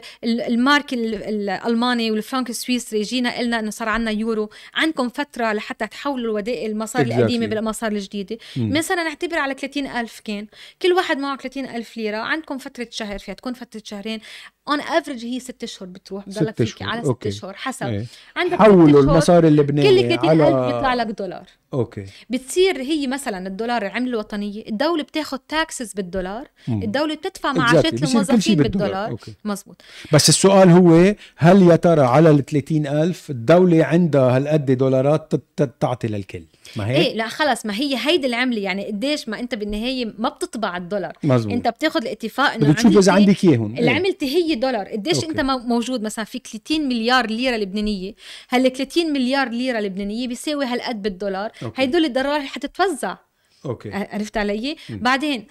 Speaker 2: المارك الالماني والفرنك السويسري جينا قلنا انه صار عندنا يورو، عندكم فتره لحتى تحولوا الودائع المصاري القديمه بالمصاري الجديده. مثلا نعتبر على 30,000 كان كل واحد معه 30,000 ليرة، عندكم فترة شهر، فيها تكون فترة شهرين on average هي 6 أشهر بتروح، بضلك فيك على 6 أشهر حسب. عندك
Speaker 1: حولوا المصاري اللبناني
Speaker 2: كل 30,000 بيطلع لك دولار.
Speaker 1: اوكي.
Speaker 2: بتصير هي مثلا الدولار العملة الوطنية، الدولة بتاخد تاكسز بالدولار، الدولة بتدفع معاشات الموظفين بالدولار. مزبوط.
Speaker 1: بس السؤال هو هل يا ترى على ال 30,000 الدولة عندها هالقد دولارات تعطي للكل؟ ما هي؟
Speaker 2: ايه لا خلص، ما هي هيدي العملة. يعني قديش ما انت بالنهاية ما بتطبع الدولار.
Speaker 1: مزبوط.
Speaker 2: انت بتاخد الاتفاق انه
Speaker 1: بتشوف اذا عندك اياهم.
Speaker 2: العملة هي دولار. قديش انت موجود مثلا فيك 30 مليار ليرة لبنانية، هل 30 مليار ليرة لبنانية بيساوي هالقد بالدولار. هيدول الدولار حتتوزع.
Speaker 1: اوكي.
Speaker 2: عرفت علي؟ بعدين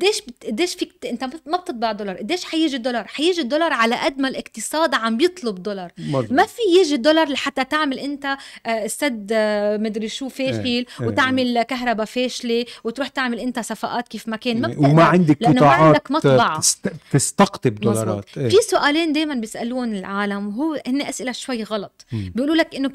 Speaker 2: قديش فيك انت ما بتطبع دولار، قديش حيجي الدولار؟ حيجي الدولار على قد ما الاقتصاد عم بيطلب دولار. ما في يجي الدولار لحتى تعمل انت سد مدري شو فاشل وتعمل كهرباء فاشله وتروح تعمل انت صفقات كيف ما كان. ما بتقدر،
Speaker 1: وما عندك قطاعات
Speaker 2: مطبعه
Speaker 1: تستقطب دولارات.
Speaker 2: في سؤالين دايما بيسالون العالم، وهو هن اسئله شوي غلط. بيقولوا لك انه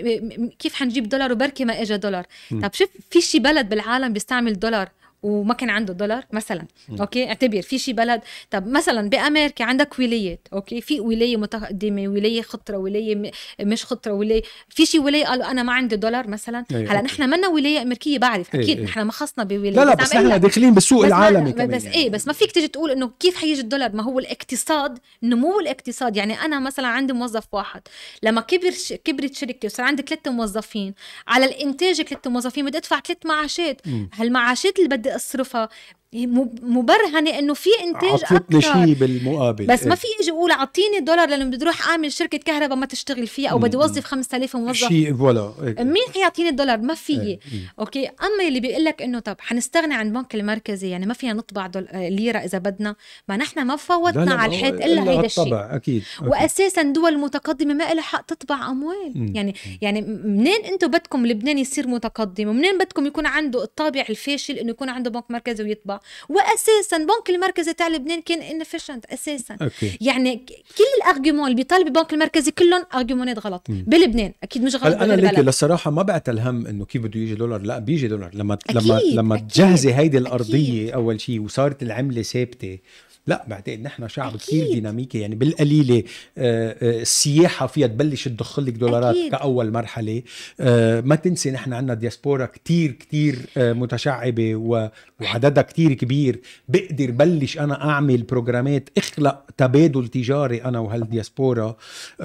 Speaker 2: كيف حنجيب دولار وبركي ما اجى دولار. طب شوف، في شي بلد بالعالم بيستعمل دولار وما كان عنده دولار مثلا؟ اوكي، اعتبر في شي بلد. طب مثلا بامريكا عندك ولايات، اوكي، في ولايه متقدمه، ولايه خطره، ولايه مش خطره، ولايه في شي ولايه قالوا انا ما عندي دولار مثلا. هلا نحن منا ولايه امريكيه بعرف اكيد نحن ما خصنا بولايه.
Speaker 1: لا بس نحن داخلين بالسوق العالمي كمان.
Speaker 2: بس ايه، بس ما فيك تيجي تقول انه كيف حيجي الدولار. ما هو الاقتصاد، نمو الاقتصاد. يعني انا مثلا عندي موظف واحد، لما كبرت شركتي وصار عندي 3 موظفين، على الانتاج 3 موظفين بدي ادفع 3 معاشات. هالمعاشات اللي بدي اصرفها مبرهنه انه في انتاج
Speaker 1: اكثر شيء بالمقابل.
Speaker 2: بس ما في يجي يقول اعطيني دولار لانه بدي اروح اعمل شركه كهرباء ما تشتغل فيها، او بدي اوظف 5,000 موظف
Speaker 1: شيء ولا
Speaker 2: مين حيعطيني الدولار؟ ما في. اوكي. اما اللي بيقول لك انه طب حنستغني عن البنك المركزي، يعني ما فينا نطبع ليره اذا بدنا، ما نحن ما فوتنا على الحيط الا هيدا الشيء.
Speaker 1: أكيد.
Speaker 2: واساسا دول متقدمه ما لها حق تطبع اموال. يعني منين انتم بدكم لبنان يصير متقدم، ومنين بدكم يكون عنده الطابع الفاشل انه يكون عنده بنك مركزي ويطبع؟ واساسا بنك المركزي تاع لبنان كان inefficient اساسا. يعني كل الارجيومون اللي بيطالب البنك المركزي كلهم ارجيومونات غلط بلبنان، اكيد مش غلط.
Speaker 1: انا لك للصراحه ما بعت الهم انه كيف بده يجي دولار. لا بيجي دولار لما تجهزي هيدي الارضيه اول شيء وصارت العمله ثابته. لا بعدين نحن شعب كتير ديناميكي. يعني بالقليلة السياحة فيها تبلش تدخل لك دولارات كأول مرحلة. ما تنسي نحن عنا دياسبورا كتير متشعبة وعددها كتير كبير. بقدر بلش أنا أعمل بروجرامات اخلق تبادل تجاري أنا وهالدياسبورا.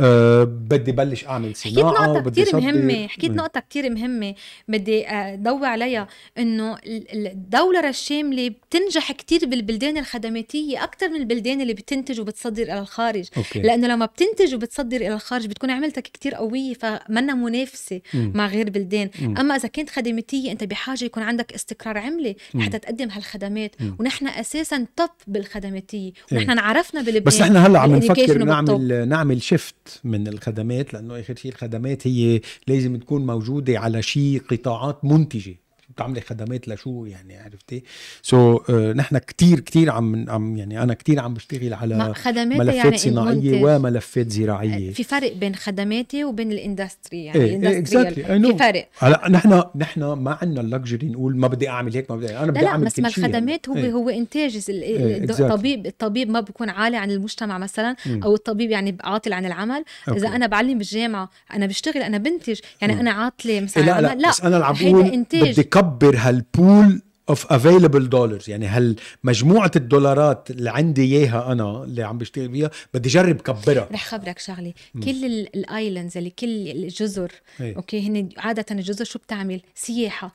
Speaker 1: بدي بلش أعمل صناعة وبدي
Speaker 2: حكيت نقطة كتير مهمة بدي أدوي عليها، إنه الدولة الشاملة بتنجح كتير بالبلدان الخدماتية أكتر من البلدان اللي بتنتج وبتصدر إلى الخارج. لأنه لما بتنتج وبتصدر إلى الخارج بتكون عملتك كتير قوية، فمنا منافسة مع غير بلدان. أما إذا كنت خدماتية أنت بحاجة يكون عندك استقرار عملي حتى تقدم هالخدمات. ونحن أساساً طب بالخدماتية، ونحن نعرفنا بلبنان.
Speaker 1: بس نحن هلأ عم نفكر نعمل شيفت من الخدمات، لأنه آخر شيء الخدمات هي لازم تكون موجودة على شيء قطاعات منتجة. بتعملي خدمات لشو يعني عرفتي. نحن كتير عم يعني انا كتير عم بشتغل على ملفات
Speaker 2: يعني
Speaker 1: صناعيه وملفات زراعيه.
Speaker 2: في فرق بين خدماتي وبين الاندستري يعني
Speaker 1: في فرق. هلا نحن ما عندنا اللكجري نقول ما بدي اعمل هيك ما بدي انا بدي اعمل كل شيء.
Speaker 2: الخدمات هو انتاج الطبيب ما بيكون عالي عن المجتمع مثلا او الطبيب يعني عاطل عن العمل. اذا انا بعلم بالجامعه انا بشتغل انا بنتج يعني انا عاطله مثلا
Speaker 1: لا بس انا العبون بدي كبر هالبول of available dollars يعني مجموعة الدولارات اللي عندي إياها أنا اللي عم بشتغل فيها بدي جرب كبرها.
Speaker 2: رح خبرك شغلي كل الايلاندز اللي كل الجزر أوكي هن عادة الجزر شو بتعمل سياحة.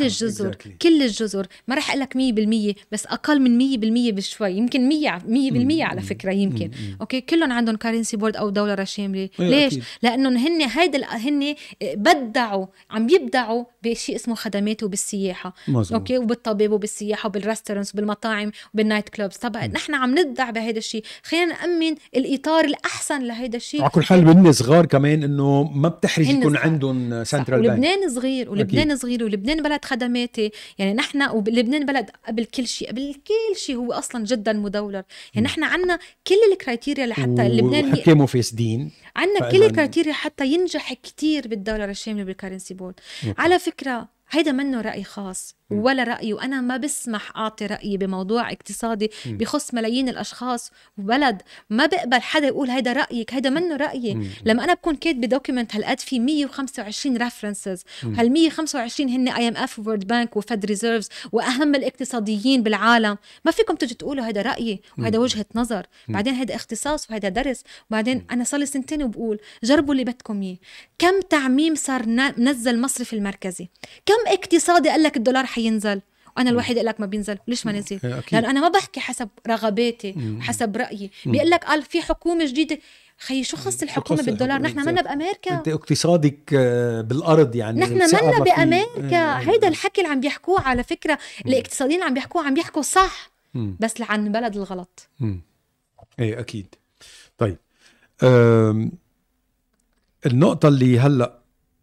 Speaker 2: كل الجزر ما رح أقلك 100% بس أقل من 100% بشوي يمكن 100% على فكرة يمكن أوكي كلهم عندهم كارنسي بورد أو دولار شاملة. ليش؟ لأنه هن بدعوا عم بيبدعوا بشيء اسمه خدمات وبالسياحة أوكي وبالطبيب وبالسياحة وبالريستورانتس وبالمطاعم وبالنايت كلوبز. طبعا نحن عم ندع بهذا الشيء خلينا نأمن الإطار الأحسن لهذا الشيء.
Speaker 1: على كل حال بني صغار كمان إنه ما بتحرج يكون عندهم سنترال بانك.
Speaker 2: ولبنان صغير ولبنان بلد خدماتي يعني نحن ولبنان بلد قبل كل شيء هو أصلا جدا مدولر يعني نحن عنا كل الكرايتيريا لحتى لبنان
Speaker 1: حكيموا فاسدين
Speaker 2: عنا كل الكرايتيريا حتى ينجح كتير بالدولار الشامل بالكارنسي بورد. على فكرة هيدا منه رأي خاص ولا رأي وأنا ما بسمح أعطي رأيي بموضوع اقتصادي بخص ملايين الأشخاص وبلد. ما بقبل حدا يقول هيدا رأيك هيدا منه رأيي. لما أنا بكون كاتب بدوكيمنت هالقد في 125 ريفرنسز هال 125 هن IMF وورد بانك وفد ريزيرفز وأهم الاقتصاديين بالعالم. ما فيكم تجي تقولوا هيدا رأيي وهيدا وجهة نظر. بعدين هيدا اختصاص وهيدا درس. بعدين أنا صار لي 2 سنين وبقول جربوا اللي بدكم إياه. كم تعميم صار نزل مصرف المركزي كم اقتصادي قال لك الدولار حينزل وانا الوحيد قال لك ما بينزل. ليش ما نزل؟ لانه انا ما بحكي حسب رغباتي وحسب رايي. بيقول لك قال في حكومه جديده خيي شو خص الحكومه بالدولار؟ نحن منا بامريكا.
Speaker 1: انت اقتصادك بالارض يعني
Speaker 2: نحن منا بامريكا. هيدا الحكي اللي عم بيحكوه على فكره الاقتصاديين عم بيحكوا صح بس عن بلد الغلط.
Speaker 1: ايه اكيد. طيب النقطه اللي هلا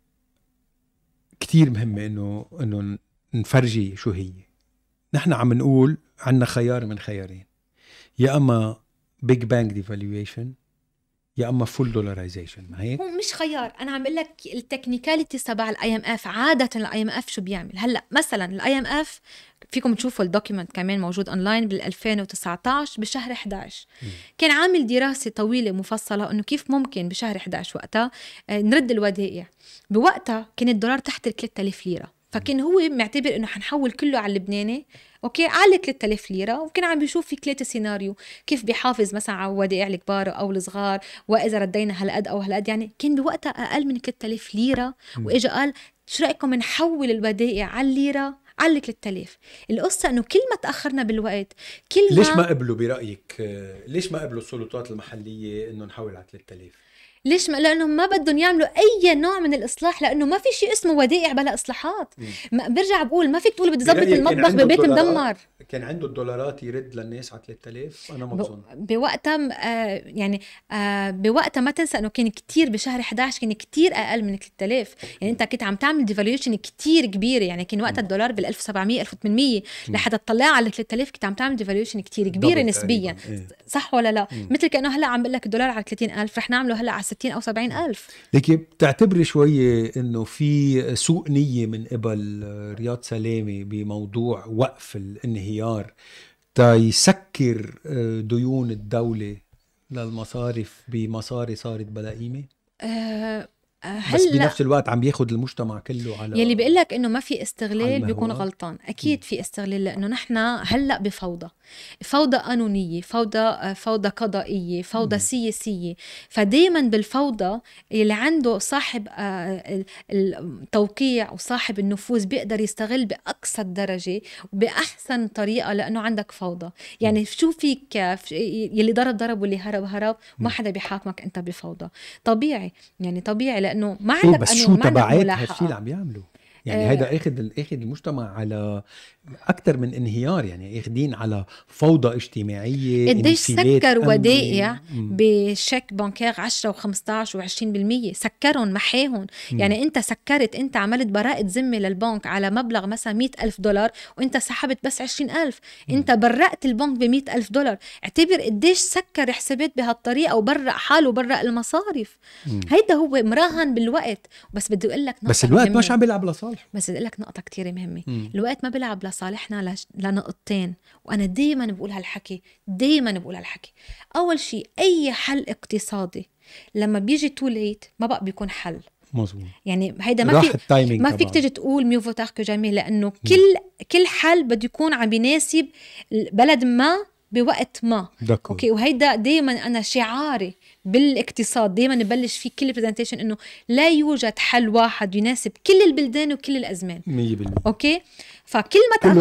Speaker 1: كتير مهمة إنه نفرجي شو هي. نحن عم نقول عنا خيار من خيارين يا أما big bang devaluation يا أما full dollarization. ما هيك؟
Speaker 2: هو مش خيار. أنا عم بقول لك التكنيكاليتي تبع IMF. عادة IMF شو بيعمل هلأ مثلا IMF فيكم تشوفوا الدوكيمنت كمان موجود أونلاين بال2019 بشهر 11 كان عامل دراسة طويلة مفصلة إنه كيف ممكن بشهر 11 وقتها نرد الودائع. بوقتها كان الدولار تحت 3000 ليرة فكان هو معتبر إنه حنحول كله على اللبناني أوكي على 3000 ليرة. وكان عم بيشوف في 3 سيناريو كيف بيحافظ مثلا على ودائع الكبار أو الصغار وإذا ردينا هالقد أو هالقد يعني كان بوقتها أقل من 3000 ليرة. وإجا قال شو رأيكم نحول الودائع على الليرة على 3000. القصة إنه كل ما تأخرنا بالوقت
Speaker 1: ليش ما قبلوا برأيك ليش ما قبلوا السلطات المحلية إنه نحول على 3000؟
Speaker 2: ليش لأنه ما بدهم يعملوا أي نوع من الإصلاح لأنه ما في شيء اسمه ودائع بلا إصلاحات. برجع بقول ما فيك تقول بدي ضبط المطبخ ببيت مدمر.
Speaker 1: كان عنده الدولارات يرد للناس على 3000. أنا مبسوط
Speaker 2: بوقتها يعني بوقتها ما تنسى إنه كان كتير بشهر 11 كان كتير أقل من 3000 يعني أنت كنت عم تعمل ديفالويشن كتير كبيرة يعني كان وقتها الدولار بال1700 1800 لحتى تطلع على 3000 كنت عم تعمل ديفالويشن كتير كبيرة نسبيا. صح ولا لا؟ مثل كأنه هلا عم بقول لك الدولار على 30000 رح نعمله هلا على 60 أو 70,000.
Speaker 1: لكن بتعتبري شوية إنه في سوء نية من قبل رياض سلامة بموضوع وقف الانهيار تيسكر ديون الدولة للمصارف بمصاري صارت بلا قيمة؟ بس بنفس الوقت عم بياخد المجتمع كله على
Speaker 2: يلي بيقول لك انه ما في استغلال بيكون غلطان. اكيد في استغلال لانه نحن هلا بفوضى قانونيه فوضى قضائيه فوضى سياسيه. فدايما بالفوضى اللي عنده صاحب التوقيع وصاحب النفوذ بيقدر يستغل باقصى الدرجه وباحسن طريقه لانه عندك فوضى. يعني شو فيك يلي ضرب واللي هرب ما حدا بيحاكمك انت بفوضى. طبيعي يعني طبيعي لانه ما عندك
Speaker 1: بس شو تبعات هالشي اللي عم يعملوا يعني هيدا اخذ المجتمع على اكثر من انهيار، يعني اخذين على فوضى اجتماعيه.
Speaker 2: قديش سكر ودائع بشيك بانكير 10 و15 و20%، سكرهم محاهم. يعني انت سكرت، انت عملت براءة ذمة للبنك على مبلغ مثلا $100,000 وانت سحبت بس 20,000، انت برأت البنك ب$100,000. اعتبر قديش سكر حسابات بهالطريقة وبرأ حاله وبرأ المصارف. هيدا هو مراهن بالوقت. بس بدي اقول لك نقطة،
Speaker 1: بس الوقت مش عم بيلعب لصالح.
Speaker 2: بس بدي اقول لك نقطة كتير مهمة. الوقت ما بيلعب لصالحنا لنقطتين، وانا دايما بقول هالحكي، اول شيء اي حل اقتصادي لما بيجي تو ليت ما بقى بيكون حل
Speaker 1: مظبوط.
Speaker 2: يعني هيدا ما فيك تيجي تقول ميو فوتار كو جامي، لانه كل حل بده يكون عم بيناسب بلد ما بوقت ما. اوكي، وهيدا دايما انا شعاري بالاقتصاد، دايما نبلش فيه كل برزنتيشن انه لا يوجد حل واحد يناسب كل البلدان وكل الازمان
Speaker 1: 100%.
Speaker 2: اوكي، فكل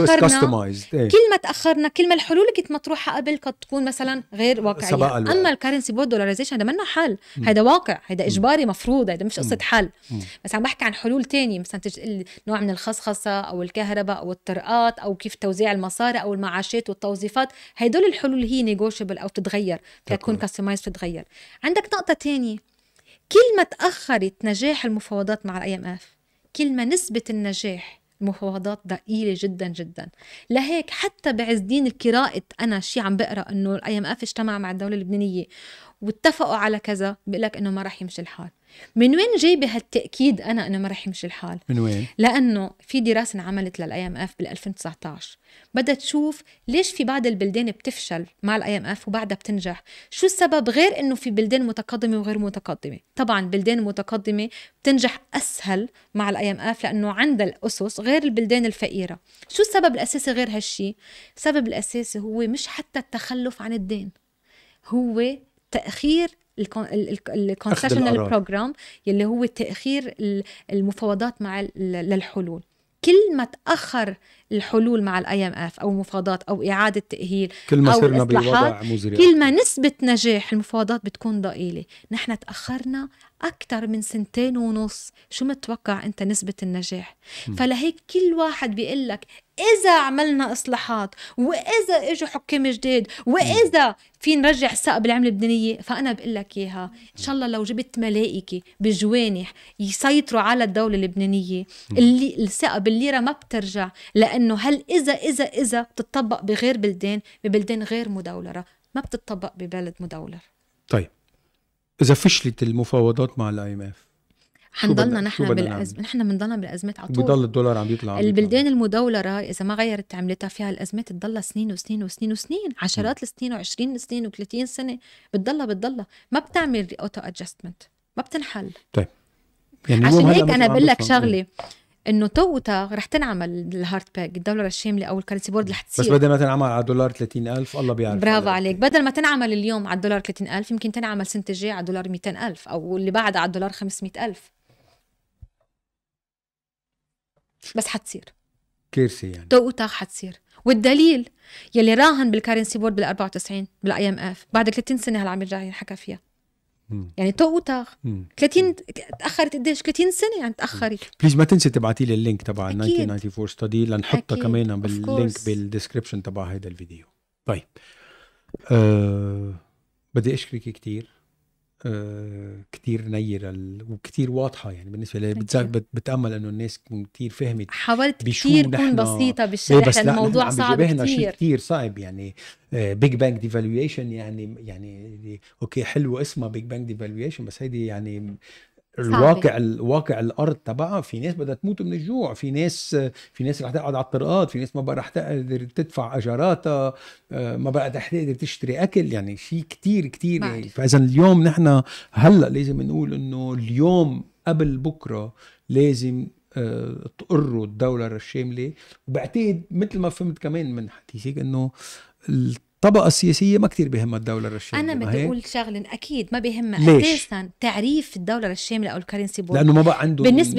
Speaker 2: ما تاخرنا كل ما الحلول اللي كنت مطروحه قبل قد تكون مثلا غير واقعيه. اما الكرنسي بورد دولاريزيشن هذا منه حل، هذا واقع، هذا اجباري مفروض، هذا مش قصه حل. بس عم بحكي عن حلول تانية، مثلا تجي نوع من الخصخصه او الكهرباء او الطرقات او كيف توزيع المصاري او المعاشات والتوظيفات. هدول الحلول هي نيغوشيبل او تتغير، تكون كاستمايز تتغير. عندك نقطه تانية، كل ما تاخرت نجاح المفاوضات مع IMF كل ما نسبه النجاح المفاوضات ضئيلة جدا جدا. لهيك حتى بعز دين القراءة أنا شي عم بقرأ إنه IMF اجتمع مع الدولة اللبنانية واتفقوا على كذا، بقولك إنه ما رح يمشي الحال. من وين جايبه هالتأكيد أنا إنه ما رح يمشي الحال؟
Speaker 1: من وين؟
Speaker 2: لأنه في دراسة انعملت IMF بال2019 بدها تشوف ليش في بعض البلدان بتفشل مع IMF وبعدها بتنجح. شو السبب غير إنه في بلدان متقدمة وغير متقدمة؟ طبعا بلدان متقدمة بتنجح أسهل مع IMF لأنه عندها الأسس غير البلدان الفقيرة. شو السبب الأساسي غير هالشي؟ السبب الأساسي هو مش حتى التخلف عن الدين، هو تأخير الكونسيشنال بروجرام يلي هو تأخير المفاوضات مع للحلول. كل ما تأخر الحلول مع IMF أو المفاوضات أو إعادة تأهيل
Speaker 1: كل ما
Speaker 2: أو
Speaker 1: صرنا بوضع مزري،
Speaker 2: كل ما نسبة نجاح المفاوضات بتكون ضئيلة. نحن تأخرنا أكتر من 2.5 سنين، شو متوقع أنت نسبة النجاح؟ فلهيك كل واحد بيقلك إذا عملنا إصلاحات وإذا إجوا حكام جديد وإذا في نرجع الثقة بالعملة اللبنانية، فأنا بقلك إياها إن شاء الله لو جبت ملائكة بجوانح يسيطروا على الدولة اللبنانية اللي الثقة بالليرة ما بترجع. لأنه هل إذا بتطبق بغير ببلدان غير مدولرة، ما بتطبق ببلد مدولر.
Speaker 1: طيب إذا فشلت المفاوضات مع IMF
Speaker 2: حنضلنا نحن بالأزمة، نحن بنضلنا بالأزمات على طول.
Speaker 1: بضل الدولار عم يطلع.
Speaker 2: البلدان المدولرة إذا ما غيرت عملتها فيها الأزمات تضلها سنين وسنين وسنين وسنين، عشرات السنين و20 سنين و30 سنة بتضلها ما بتعمل أوتو أدجستمنت، ما بتنحل.
Speaker 1: طيب يعني
Speaker 2: عشان هيك أنا بقول لك شغلة، إنه توتا رح تنعمل الهارت باك الدولار الشاملة أو الكرنسي بورد رح تصير،
Speaker 1: بس بدل ما تنعمل على دولار 30,000 الله بيعرف.
Speaker 2: برافو عليك. بدل ما تنعمل اليوم على الدولار 30,000 يمكن تنعمل سنة الجاي على الدولار 200,000 أو اللي بعد على الدولار 500,000. بس حتصير كارثة يعني، توتا حتصير. والدليل يلي راهن بالكارنسي بورد بال94 IMF بعد 30 سنة هلا عم يرجع ينحكى فيها. يعني توتا 30 تأخرت قديش؟ 30 سنة يعني تأخرت.
Speaker 1: بليز ما تنسي تبعتي لي اللينك تبع 1994 ستادي لنحطها كمان باللينك بالديسكريبشن تبع هذا الفيديو. طيب بدي أشكرك كتير، كتير نيرة وكتير واضحة يعني بالنسبة لي. بتأمل أنه الناس كتير فهمت.
Speaker 2: حاولت كتير كون بسيطة بالشرح لأن الموضوع صعب كتير.
Speaker 1: كتير صعب يعني. بيج بانك ديفالويشن يعني أوكي حلوة اسمها بيج بانك ديفالويشن، بس هيدي يعني الواقع الأرض تبعها. في ناس بدها تموت من الجوع، في ناس رح تقعد على الطرقات، في ناس ما بقى رح تقدر تدفع أجاراتها، ما بقى رح تقدر تشتري أكل. يعني شيء كتير يعني. فإذا اليوم نحن هلأ لازم نقول إنه اليوم قبل بكرة لازم تقروا الدولة الشاملة. وبعتقد مثل ما فهمت كمان من حديثك إنه الطبقة السياسية ما كتير بيهمها الدولار الشاملة.
Speaker 2: أنا بدي أقول شغلة أكيد ما بيهمها أساساً تعريف الدولار الشاملة أو الكرنسي بورد، لأنه
Speaker 1: ما بقى عنده
Speaker 2: بالنسبة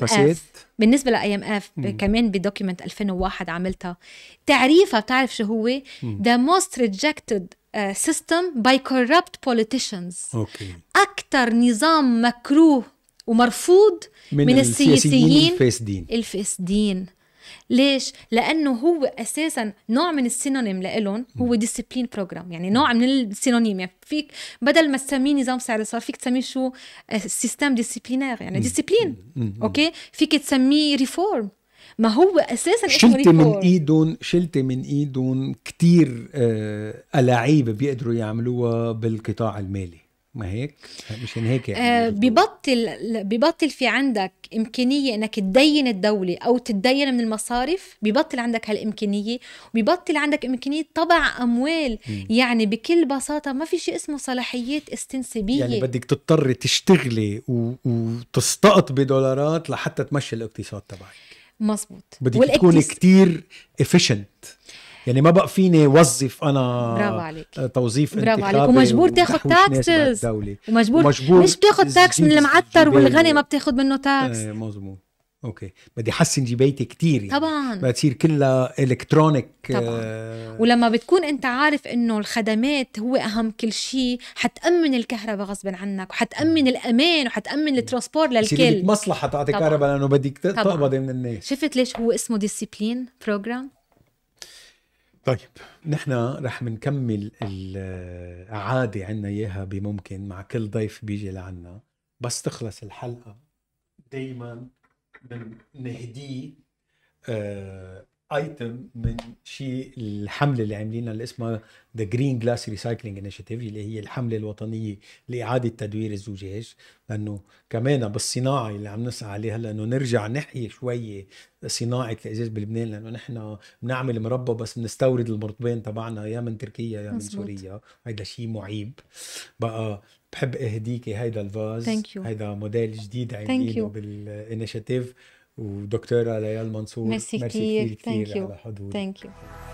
Speaker 2: للIMF كمان بدوكيمنت 2001 عملتها تعريفها. بتعرف شو هو؟ The most rejected system by corrupt politicians.
Speaker 1: أوكي.
Speaker 2: أكتر نظام مكروه ومرفوض من السياسيين
Speaker 1: الفاسدين.
Speaker 2: ليش؟ لأنه هو أساساً نوع من السينونيم لإلهم هو discipline program، يعني نوع من السينونيم. يعني فيك بدل ما تسميه نظام سعر صار فيك تسميه شو؟ سيستم ديسيبلينير، يعني ديسيبلين. أوكي، فيك تسميه ريفورم. ما هو أساساً
Speaker 1: شلت من إيدون كتير ألاعيب بيقدروا يعملوها بالقطاع المالي. ما هيك؟ مشان هيك يعني
Speaker 2: بيبطل في عندك إمكانية إنك تدين الدولة أو تدين من المصارف، بيبطل عندك هالإمكانية، وبيبطل عندك إمكانية طبع أموال. يعني بكل بساطة ما في شيء اسمه صلاحيات استنسابية.
Speaker 1: يعني بدك تضطر تشتغلي وتستقط بدولارات لحتى تمشي الاقتصاد تبعك.
Speaker 2: مزبوط.
Speaker 1: بدك تكون كتير efficient. يعني ما بقى فيني وظف أنا
Speaker 2: برافو عليك.
Speaker 1: توظيف
Speaker 2: برافو عليك. ومجبور تاخد تاكسز، ومجبور مش بتاخد تاكس من المعتر والغني ما بتاخد منه تاكس.
Speaker 1: مظبوط. اوكي، بدي احسن جبايتي كتير يعني.
Speaker 2: طبعا
Speaker 1: بدها تصير كلها الكترونيك
Speaker 2: طبعا. ولما بتكون انت عارف انه الخدمات هو اهم كل شيء، حتأمن الكهرباء غصبا عنك، وحتأمن الامان، وحتأمن الترانسبور للكل.
Speaker 1: يصير مصلحة تعطي كهرباء لانه بدك تقبضي من الناس.
Speaker 2: شفت ليش هو اسمه ديسيبلين بروجرام؟
Speaker 1: طيب نحن رح منكمل العادة عنا إياها بممكن مع كل ضيف بيجي لعنا. بس تخلص الحلقة دايما نهديه ايتم من شيء الحملة اللي عاملينها اللي اسمها The Green Glass Recycling Initiative، اللي هي الحملة الوطنية لإعادة تدوير الزجاج. لأنه كمان بالصناعة اللي عم نسعى عليها لأنه نرجع نحيي شوية صناعة الإزاز بلبنان، لأنه نحن بنعمل مربى بس بنستورد المرطبين تبعنا يا من تركيا يا من سوريا. هيدا شيء معيب. بقى بحب اهديكي هيدا الفاز، هيدا موديل جديد عاملينه بالانيشيتيف. ودكتورة ليال منصور،
Speaker 2: ميرسي كتير
Speaker 1: على حضورك.